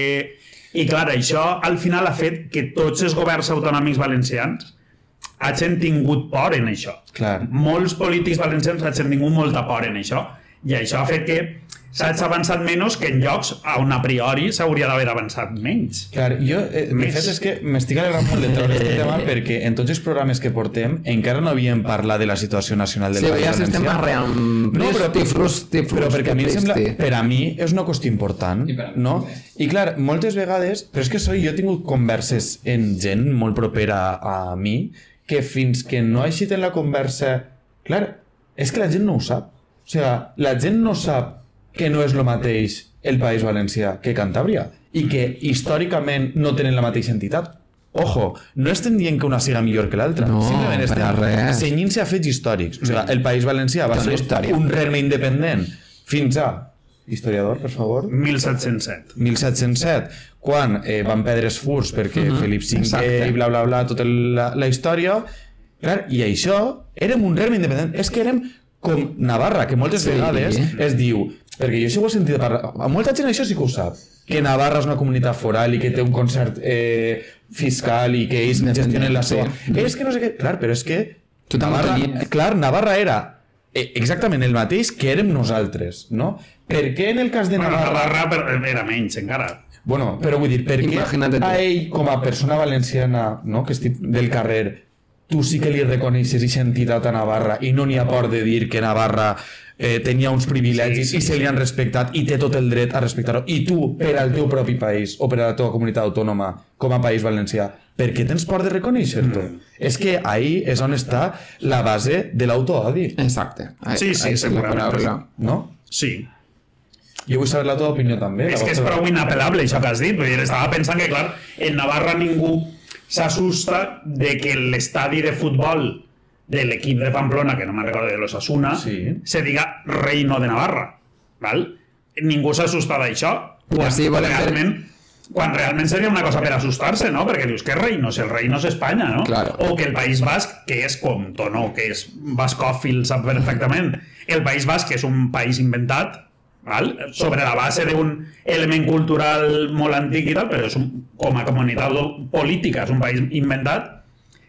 I clar, això al final ha fet que tots els governs autonòmics valencians hagin tingut por en això. Clar. Molts polítics valencians hagin tingut molta por en això. I això ha fet que s'hagi avançat menys que en llocs on a priori s'hauria d'haver avançat menys. Clar, jo, eh, de fet, és que m'estic alegrant molt de treure aquest tema perquè en tots els programes que portem encara no havíem parlat de la situació nacional del sí, País ja Valencià. Estem arreant no, però, tifrus, tifrus, però perquè a mi, sembla, per a mi és una qüestió important, I no? I clar, moltes vegades, però és que soy, jo he tingut converses en gent molt propera a, a mi que fins que no ha eixit en la conversa... Clar, és que la gent no ho sap. O sigui, la gent no sap que no és el mateix el País Valencià que Cantàbria i que històricament no tenen la mateixa entitat. Ojo, no estem dient que una siga millor que l'altra, no, simplement estem cenyint-se a fets històrics. O sigui, el País Valencià va ser un regne independent fins a... Historiador, per favor. mil set-cents set. mil set-cents set, quan eh, van perdre els furs perquè uh -huh. Felip cinquè i bla bla bla, tota la, la història. Clar, i això, érem un regne independent. És que érem com Navarra, que moltes sí. vegades es diu, perquè jo això ho he sentit parlar, a molta gent això sí que ho sap, que Navarra és una comunitat foral i que té un concert eh, fiscal i que ells gestionen la seva... Sí. És que no sé què... Clar, però és que Navarra, clar, Navarra era exactament el mateix que érem nosaltres, no? Per què en el cas de Navarra... Bueno, Navarra era menys, encara. Bueno, però vull dir, per què a ell, com a persona valenciana, no?, que estic del carrer, tu sí que li reconeixes aquesta entitat a Navarra i no n'hi ha por de dir que Navarra eh, tenia uns privilegis sí, sí, i se li han respectat i té tot el dret a respectar-ho. I tu, per al teu propi país o per a la teva comunitat autònoma com a País Valencià, per què tens por de reconèixer-t'ho? Mm. És que ahí és on està la base de l'autoodi. Exacte. Ahí, sí, sí, segurament. No? Sí. Jo vull saber la teva opinió també. És que és prou inapel·lable això que has dit. Vull dir, estava pensant que, clar, en Navarra ningú s'assusta de que l'estadi de futbol de l'equip de Pamplona, que no me'n recordo, de l'Osasuna, sí. se diga Reino de Navarra. Val? Ningú s'assusta d'això. Quan, sí, realment, quan realment seria una cosa per assustar-se, no? Perquè dius que Reino, si el Reino és Espanya, no? Claro. O que el País Basc, que és com Tono, que és bascòfil, sap perfectament. El País Basc és un país inventat, val? Sobre la base d'un element cultural molt antic i tal, però és un, com a comunitat política és un país inventat,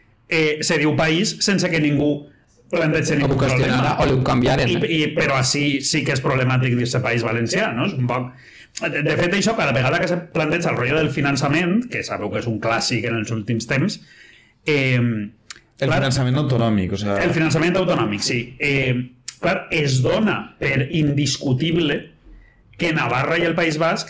eh, se diu país sense que ningú planteja ningú problema. O ho canviaren. I, i, però així sí que és problemàtic dir-se País Valencià, no? És un poc... De, de fet, això, cada vegada que se planteja el rotllo del finançament, que sabeu que és un clàssic en els últims temps, eh, el clar, finançament autonòmic, o sea... El finançament autonòmic, sí. Eh, clar, es dona per indiscutible que Navarra i el País Basc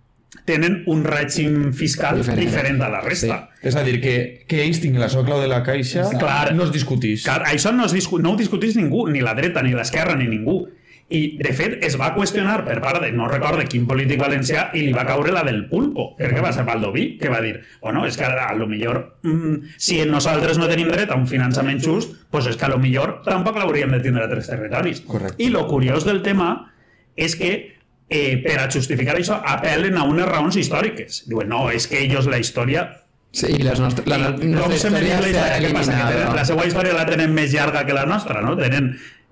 tenen un règim fiscal diferent, diferent a la resta. Sí. És a dir, que, que ells tinguin la seva clau de la caixa, clar, no es discutís. Clar, això no, es discu no ho discutís ningú, ni la dreta, ni l'esquerra, ni ningú. I, de fet, es va qüestionar per part de, no recordo quin polític valencià, i li va caure la del pulpo, perquè va ser Baldoví, que va dir, bueno, és que a lo millor, mmm, si nosaltres no tenim dret a un finançament just, pues és que a lo millor tampoc l'hauríem de tindre a tres territoris. Correcte. I lo curiós del tema és que eh, per a justificar això apel·len a unes raons històriques. Diuen, no, és que ells la història... Sí, i les nostres, la, la, com se història la història? Què passa? Que tenen, la seva història la tenen més llarga que la nostra, no? Tenen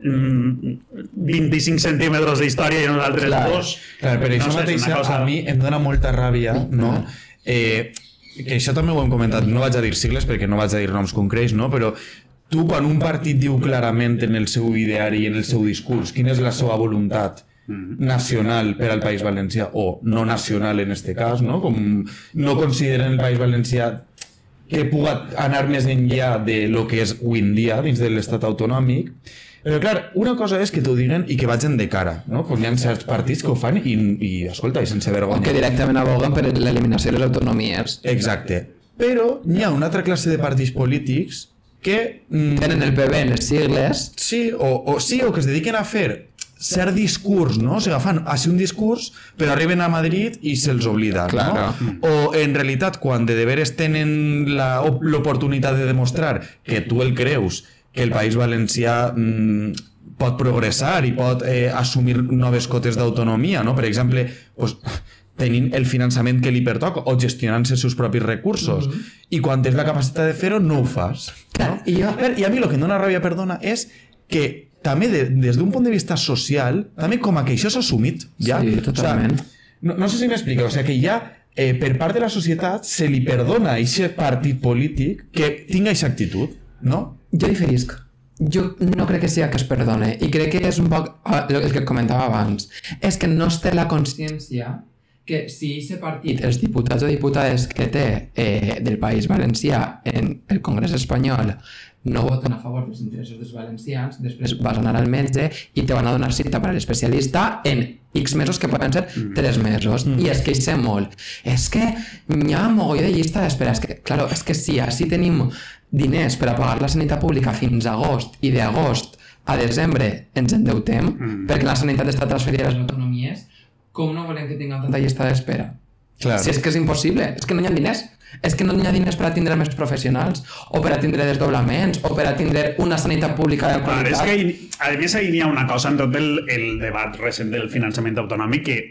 mm, vint-i-cinc centímetres d'història i nosaltres Clar. dos. Clar, per això No sé, és mateix una cosa- a mi em dona molta ràbia, no? Eh, que això també ho hem comentat, no vaig a dir sigles perquè no vaig a dir noms concrets, no? Però tu, quan un partit diu clarament en el seu ideari i en el seu discurs quina és la seva voluntat nacional per al País Valencià, o no nacional en este cas, no? Com no consideren el País Valencià que puga anar més enllà de lo que és avui en dia dins de l'estat autonòmic. Però clar, una cosa és que t'ho diguen i que vagin de cara, no? Com hi ha certs partits que ho fan i, i escolta, i sense O vergonya. que directament aboguen per l'eliminació de les autonomies. Exacte. Però hi ha una altra classe de partits polítics que... Mm, Tenen el P B en les sigles. sí, o, o sí, o que es dediquen a fer cert discurs, no? O sigui, fan així un discurs, però arriben a Madrid i se'ls oblida, Claro. no? O en realitat, quan de deberes tenen la- l'oportunitat de demostrar que tu el creus, que el País Valencià mm, pot progressar i pot eh, assumir noves cotes d'autonomia, no? Per exemple, pues, tenint el finançament que li pertoca o gestionant-se els seus propis recursos. Mm-hmm. I quan tens la capacitat de fer-ho, no ho fas. Clar, no? i jo- A veure, I a mi el que em dona ràbia, perdona, és que també de, des d'un punt de vista social, també com a que això s'ha assumit ja. Sí, totalment. O sea, no, no sé si m'explico, o sigui, que ja eh, per part de la societat se li perdona a aquest partit polític que tinga aquesta actitud, no? Jo diferisc. Jo no crec que sigui que es perdone. I crec que és un poc ah, el que comentava abans. És que no es té la consciència que si aquest partit, els diputats o diputades que té eh, del País Valencià en el Congrés espanyol no voten a favor dels interessos dels valencians, després vas anar al metge i te van a donar cita per a l'especialista en X mesos, que poden ser tres mesos, mm. i es queixen molt. És que hi ha mogolló de llista d'espera. És que, claro, és que si així tenim diners per a pagar la sanitat pública fins a agost i d'agost a desembre ens endeutem mm. perquè la sanitat està transferida a les autonomies, com no volem que tinguem tanta llista d'espera? Clar. Si és que és impossible, és que no hi ha diners. És que no hi ha diners per a tindre més professionals, o per a tindre desdoblaments, o per a tindre una sanitat pública de Clar, és qualitat. que, hi- a més, ahir hi ha una cosa en tot el, el debat recent del finançament autonòmic que,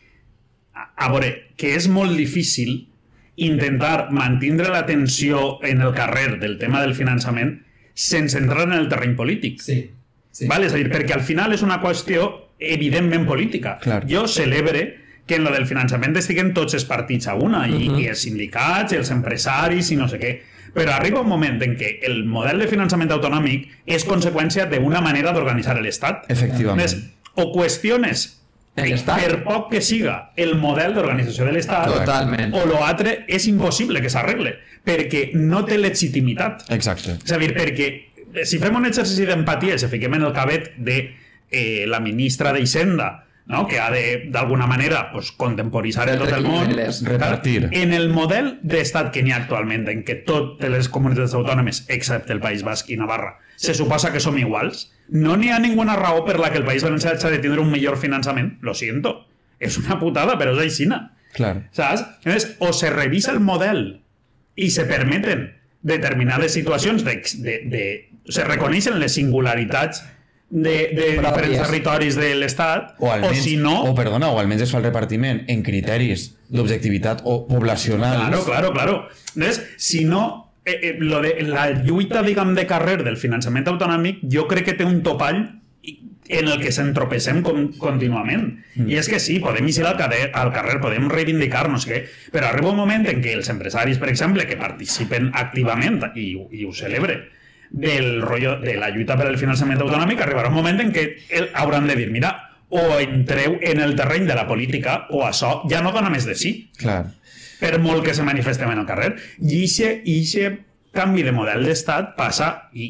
a, a veure, que és molt difícil intentar mantindre l'atenció en el carrer del tema del finançament sense entrar en el terreny polític. Sí, sí. Vale? És a dir, perquè al final és una qüestió evidentment política. Clar. Jo celebre que en lo del finançament estiguen tots els partits a una, i, Mhm. i els sindicats, i els empresaris, i no sé què. Però arriba un moment en què el model de finançament autonòmic és conseqüència d'una manera d'organitzar l'Estat. Efectivament. Més, o qüestiones, L'Estat. per poc que siga, el model d'organització de l'Estat, Totalment. o l'altre és impossible que s'arregle, perquè no té legitimitat. Exacte. És a dir, perquè si fem un exercici d'empatia i si fiquem en el cabet de eh, la ministra d'Hisenda, no? Que ha de, d'alguna manera, pues, contemporitzar en tot el món, Repartir. Repartir. en el model d'estat que n'hi ha actualment, en què totes les comunitats autònomes, excepte el País Basc i Navarra, se suposa que som iguals, no n'hi ha ninguna raó per la que el País Valencià hagi de tindre un millor finançament. Lo siento. És una putada, però és aixina. Clar. ¿Sabes? Entonces, o se revisa el model y se permiten determinades situacions, de, de, de, se reconeixen les singularitats de, de Pròpies. diferents territoris de l'Estat, O, o, almenys, si no... o, perdona, o almenys es fa el repartiment en criteris d'objectivitat o poblacionals. Claro, claro, claro. Entonces, si no, eh, eh, lo de, la lluita, diguem, de carrer del finançament autonòmic, jo crec que té un topall en el que s'entropessem con, contínuament. Mm. I és que sí, podem eixir al carrer, al carrer, podem reivindicar, no sé què, però arriba un moment en què els empresaris, per exemple, que participen activament, i, i ho celebre, del rotllo de la lluita per al finançament autonòmic, arribarà un moment en què el, hauran de dir, mira, o entreu en el terreny de la política o això ja no dona més de sí, Clar. per molt que se manifestem en el carrer. I aquest canvi de model d'estat passa, i,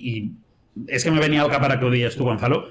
i és que me venia al cap ara que ho dies tu, Gonzalo,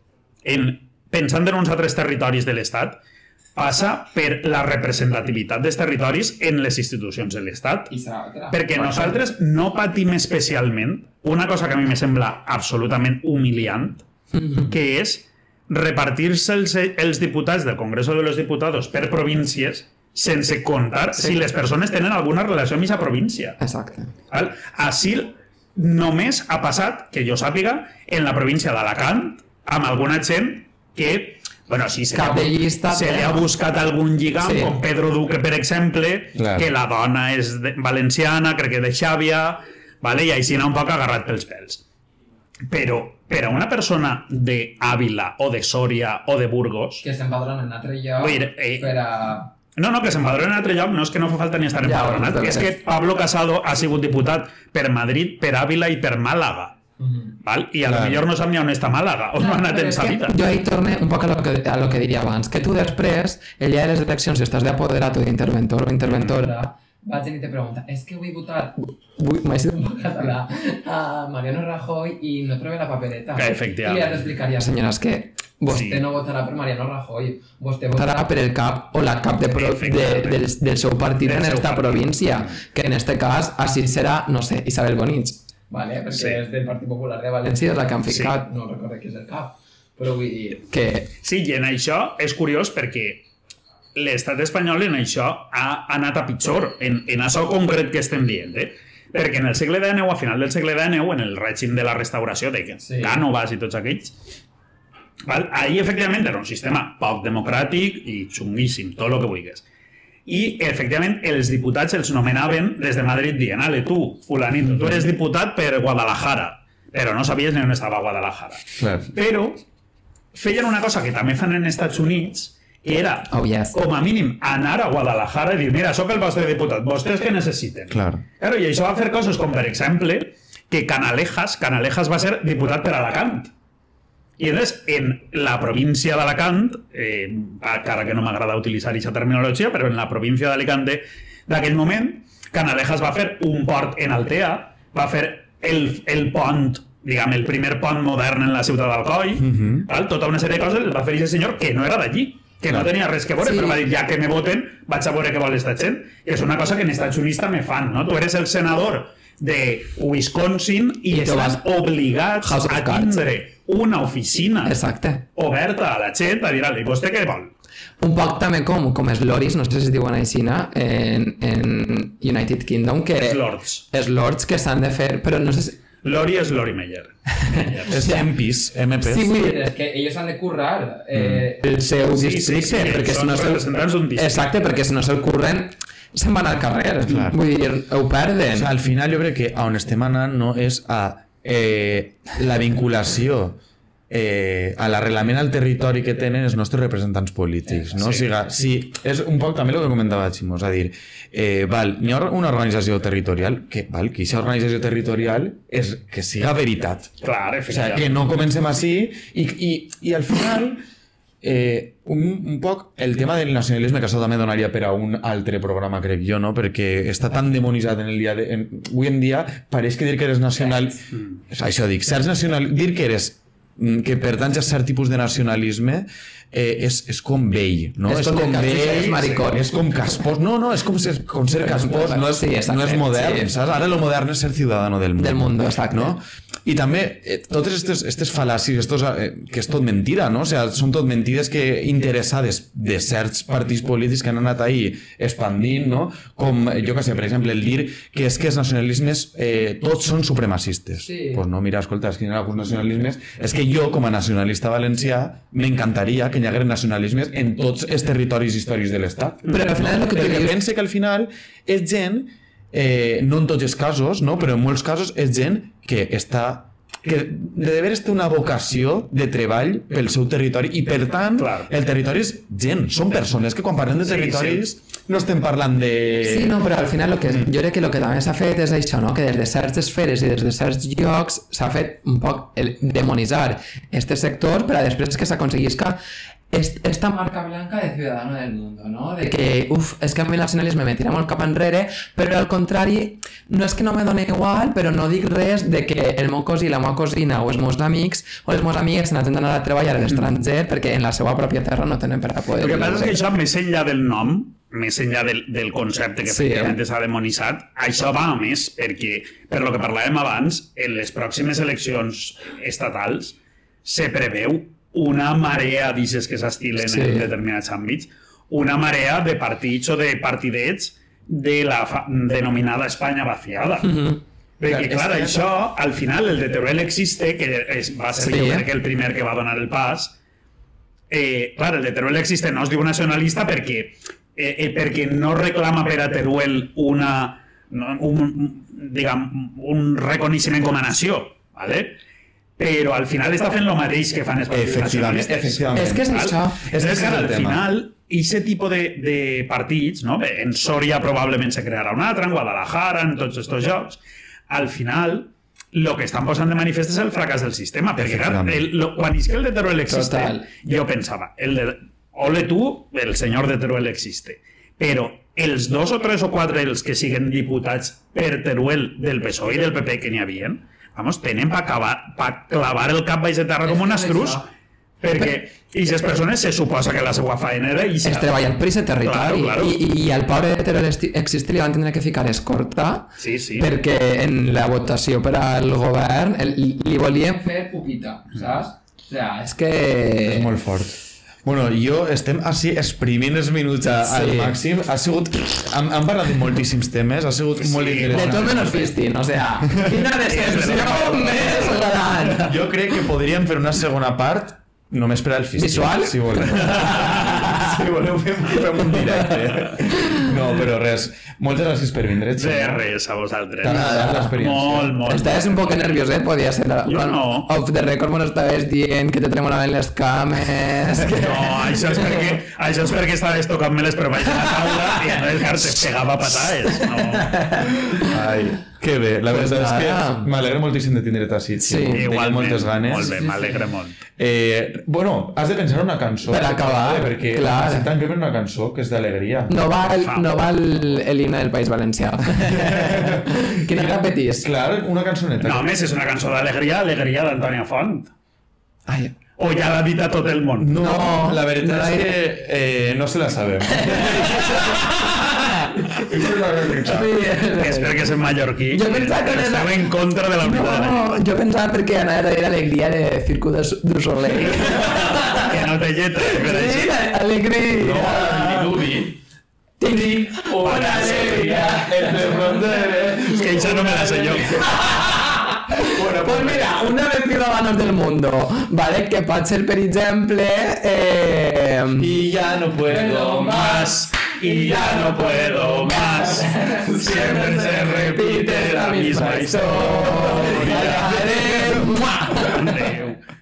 en, pensant en uns altres territoris de l'Estat, passa per la representativitat dels territoris en les institucions de l'Estat. Perquè nosaltres no patim especialment una cosa que a mi me sembla absolutament humiliant, que és repartir-se els, els diputats del Congreso de los Diputados per províncies sense comptar sí. si les persones tenen alguna relació amb aquesta província. Exacte. Val? Així només ha passat, que jo sàpiga, en la província d'Alacant, amb alguna gent que, bueno, sí, se, Cap li, de ha, llista, se li ha buscat algun lligam, sí. com Pedro Duque, per exemple, Clar. que la dona és de, valenciana, crec que de Xàbia, vale? I així n'ha un poc agarrat pels pèls. Però per a una persona de Àvila o de Sòria o de Burgos... Que s'empadronen en un altre lloc dir, eh, per a... No, no, que s'empadronen en un altre lloc no és que no fa falta ni estar Ja, empadronat, bueno, és que Pablo Casado ha sigut diputat per Madrid, per Àvila i per Màlaga. Mhm. Val? I a lo Clar. millor no sap ni on està Màlaga, on no ha anat Però en és sa que vida. jo ahí torne un poc a lo, que, a lo que diria abans, que tu després, el dia de les eleccions, si estàs d'apoderat o d'interventor o interventora, Vaig i te pregunta, és que vull votar vull, m'he sigut en català a Mariano Rajoy i no trobo la papereta. Que I efectivament. li explicaria, senyora, és que vostè vostè no votarà per Mariano Rajoy, vostè votarà votarà per el cap o la cap de pro, de, Efectivament. del, del seu partit Del en seu esta partit. província, que en este cas així serà, no sé, Isabel Bonich. Vale, perquè Sí. és del Partit Popular de València València. és la que han Sí. ficat. No recordo qui és el cap, però vull dir... Que Sí, i en això és curiós perquè l'estat espanyol en això ha anat a pitjor, en, en això concret que estem dient, eh? Perquè en el segle dinou, a final del segle dinou, en el règim de la restauració, de Sí. Cànovas i tots aquells, val? Ahí efectivament era un sistema poc democràtic i xunguíssim, tot el que vulguis. I efectivament els diputats els nomenaven des de Madrid dient, ale, tu, fulanito, tu eres diputat per Guadalajara, però no sabies ni on estava Guadalajara. Clar. Però feien una cosa que també fan en Estats Units, que era, Oh, yes. com a mínim, anar a Guadalajara i dir, mira, sóc el vostre diputat, vostès què necessiten? Clar. Claro, i això va fer coses com, per exemple, que Canalejas, Canalejas va ser diputat per Alacant. I llavors, en la província d'Alacant, eh, encara que no m'agrada utilitzar aquesta terminologia, però en la província d'Alicante d'aquell moment, Canalejas va fer un port en Altea, va fer el, el pont, diguem, el primer pont modern en la ciutat d'Alcoi, Mhm. val? Tota una sèrie de coses les va fer aquest senyor que no era d'allí, que no Clar. tenia res que veure, Sí. però va dir, ja que me voten, vaig a veure què vol esta gent. I és una cosa que en Estats Units també fan, no? Tu eres el senador de Wisconsin i, I tu estàs vas- obligats House of a Cards. tindre una oficina exacte. oberta a la gent a dir, i vostè què vol? Un poc també com, com els loris, no sé si es diuen així, en, en United Kingdom, que Els lords. els lords que s'han de fer, però no sé si... Lori és Lori Meyer. És M Ps, M Ps. Sí, vull dir, És que ells han de currar. Eh, el seu Sí, sí, districte, sí, perquè si són no se'l... representants d'un districte. Exacte, perquè si no se'l curren, se'n van al carrer. Clar. Vull dir, ho perden. O sea, al final jo crec que a on estem anant no és a eh, la vinculació eh, a l'arrelament al territori que tenen els nostres representants polítics, no? Sí. O sigui, sí, és un poc també el que comentava Ximo, és a dir, eh, val, hi ha una organització territorial, que val, que aquesta organització territorial és que siga veritat. Clar, O sigui, que efectivament. no comencem així i, i, i al final eh, un, un poc el tema del nacionalisme, que això també donaria per a un altre programa, crec jo, no? Perquè està tan demonitzat en el dia de... En, avui en dia pareix que dir que eres nacional... Mm. Això dic, certs nacional... Dir que eres que pertanys a cert tipus de nacionalisme eh, és, és com vell, no? És com que és maricón. és com caspós. No, no, és com ser, com ser caspós, no és, Sí, exacte, no és modern, sí. saps? Ara lo modern és ser ciudadano del mundo. Del mundo, exacte. No? I també, eh, totes aquestes, aquestes fal·làcies, estos, eh, que és tot mentira, no? O sea, són tot mentides que interessades de certs partits polítics que han anat ahí expandint, no? Com, jo que sé, per exemple, el dir que és que els nacionalismes eh, tots són supremacistes. Sí. Pues no, mira, escolta, és que hi ha alguns nacionalismes... És que jo, com a nacionalista valencià, m'encantaria que hi hagués nacionalismes en tots els territoris històrics de l'Estat. Però al final és el que tu Perquè dius... pense que al final és gent, eh, no en tots els casos, no? Però en molts casos és gent que està que de veres té una vocació de treball pel seu territori i per tant Clar. el territori és gent, són persones que quan parlem de Sí, territoris no estem parlant de... Sí, no, però al final lo que, jo crec que el que també s'ha fet és això, no? Que des de certes esferes i des de certs llocs s'ha fet un poc el demonitzar este sector per a després que s'aconseguisca est- esta marca blanca de ciudadano del mundo, ¿no? De que, uf, és que a mi el nacionalisme me tira molt cap enrere, però al contrari, no és que no me doni igual, però no dic res de que el meu cosí, la meva cosina o els meus amics o les meves amigues se n'han d'anar a treballar a l'estranger perquè en la seva pròpia terra no tenen per a poder El que passa és que viure. això, més enllà del nom, més enllà del, del concepte que Sí, efectivament eh? s'ha demonitzat, això va a més, perquè, per lo que parlàvem abans, en les pròximes eleccions estatals se preveu una marea d'aixes que s'estilen Sí. en determinats àmbits, una marea de partits o de partidets de la fa- denominada Espanya vaciada. Mhm. Perquè, Clar, clar, és que- això, al final, el de Teruel existe, que és, va ser Sí. jo crec que el primer que va donar el pas, eh, clar, el de Teruel existe no es diu nacionalista perquè, eh, eh, perquè no reclama per a Teruel una, no, un, diguem, un reconeixement com a nació, ¿vale? Però al final està fent el mateix que fan els partits Efectivament, nacionalistes. efectivament. És que és Val? això. És Ese que, és clar, el al tema. final, aquest tipus de, de partits, no? Bé, en Soria probablement se crearà un altre, en Guadalajara, en tots aquests llocs, al final, el que estan posant de manifest és el fracàs del sistema, perquè clar, el, lo, quan és que el de Teruel existe, Total. jo pensava, el de, ole tu, el senyor de Teruel existe, però els dos o tres o quatre els que siguen diputats per Teruel del P S O E i del P P que n'hi havien, vamos, tenen per pa clavar el cap baix de terra com un astrús, perquè aquestes persones se suposa que la seva feina era i És treballar per aquest territori. Claro, claro. I, I al pobre Teruel Existe li van tindre que ficar escorta Sí, sí. perquè en la votació per al govern el, li volien fer Fer pupita, saps? O sea, és que... És molt fort. Bueno, jo estem així exprimint els minuts a, al Sí. màxim. Ha sigut... Hem, hem parlat de moltíssims temes, ha sigut Sí, molt de De interessant. tot menys fisting, o sea, quina decepció més gran. Jo crec que podríem fer una segona part només per al fisting. Visual? Si voleu. Si voleu fem, fem un directe. No, però res. Moltes gràcies per vindre, De Ximo. res a vosaltres. T'ha agradat l'experiència? Molt, molt. Estaves un poc nervioset, podia ser. Jo no. Off the record m'ho estaves dient que te tremolaven les cames. Que... No, això és perquè, això és perquè estaves tocant-me les per baix de la taula i entonces, clar, te pegava patades. No. Ai, que bé. La Pues veritat és nada. que m'alegra moltíssim de tindre't així, Sí. Ximo. Tenia Igualment, moltes ganes. molt bé, m'alegre molt. Eh, bueno, has de pensar una cançó. Per acabar, perquè clar. necessitem tanquem per una cançó que és d'alegria. No va, el, no va el, el himne del País Valencià. Quina repetís? Clar, una cançoneta. No, a més, és una cançó d'alegria, alegria d'Antònia Font. Ai, O ja l'ha dit a tot el món. No, No, la veritat no la és diré. que eh, no se la sabem. És perquè és en mallorquí. Jo pensava que era- estava en contra de la unitat de la llengua. no, jo pensava perquè anava a dir alegria de Circo de, du Soleil. Que no té lletra, per Sí, així. alegria. No, ni dubi. Tinc Una alegria entre fronteres. És que això no me la sé jo. Bueno, pues mira, una vez ciudadanos del mundo, ¿vale? Que pot ser, per exemple, eh... Y ya no puedo más. Más y ya no puedo más. Siempre se repite la misma historia. Adeu. Adeu.